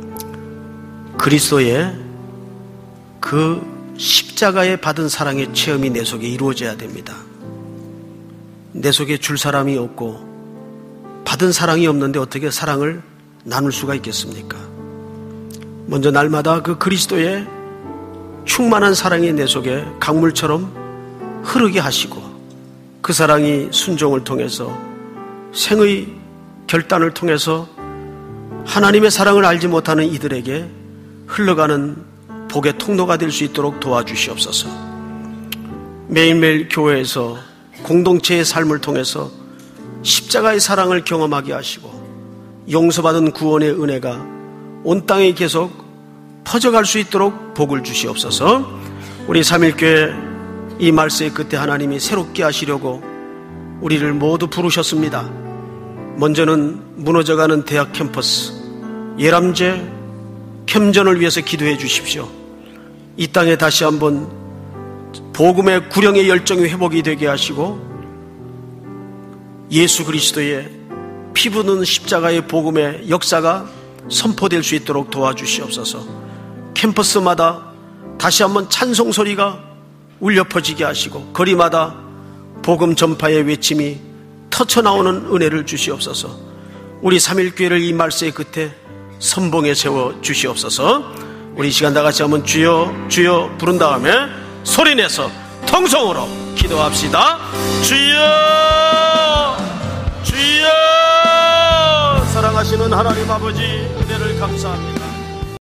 그리스도의 그 십자가에 받은 사랑의 체험이 내 속에 이루어져야 됩니다. 내 속에 줄 사람이 없고 받은 사랑이 없는데 어떻게 사랑을 나눌 수가 있겠습니까? 먼저 날마다 그 그리스도의 충만한 사랑이 내 속에 강물처럼 흐르게 하시고 그 사랑이 순종을 통해서 생의 결단을 통해서 하나님의 사랑을 알지 못하는 이들에게 흘러가는 복의 통로가 될 수 있도록 도와주시옵소서. 매일매일 교회에서 공동체의 삶을 통해서 십자가의 사랑을 경험하게 하시고 용서받은 구원의 은혜가 온 땅에 계속 퍼져갈 수 있도록 복을 주시옵소서. 우리 삼일교회 이 말씀의 끝에 하나님이 새롭게 하시려고 우리를 모두 부르셨습니다. 먼저는 무너져가는 대학 캠퍼스 예람제 캠전을 위해서 기도해 주십시오. 이 땅에 다시 한번 복음의 구령의 열정이 회복이 되게 하시고 예수 그리스도의 피 부는 십자가의 복음의 역사가 선포될 수 있도록 도와주시옵소서. 캠퍼스마다 다시 한번 찬송 소리가 울려 퍼지게 하시고 거리마다 복음 전파의 외침이 터쳐나오는 은혜를 주시옵소서. 우리 삼일교회를 이 말씀의 끝에 선봉에 세워 주시옵소서. 우리 이 시간 다 같이 한번 주여 주여 부른 다음에 소리내서 통성으로 기도합시다. 주여 주여. 사랑하시는 하나님 아버지 은혜를 감사합니다.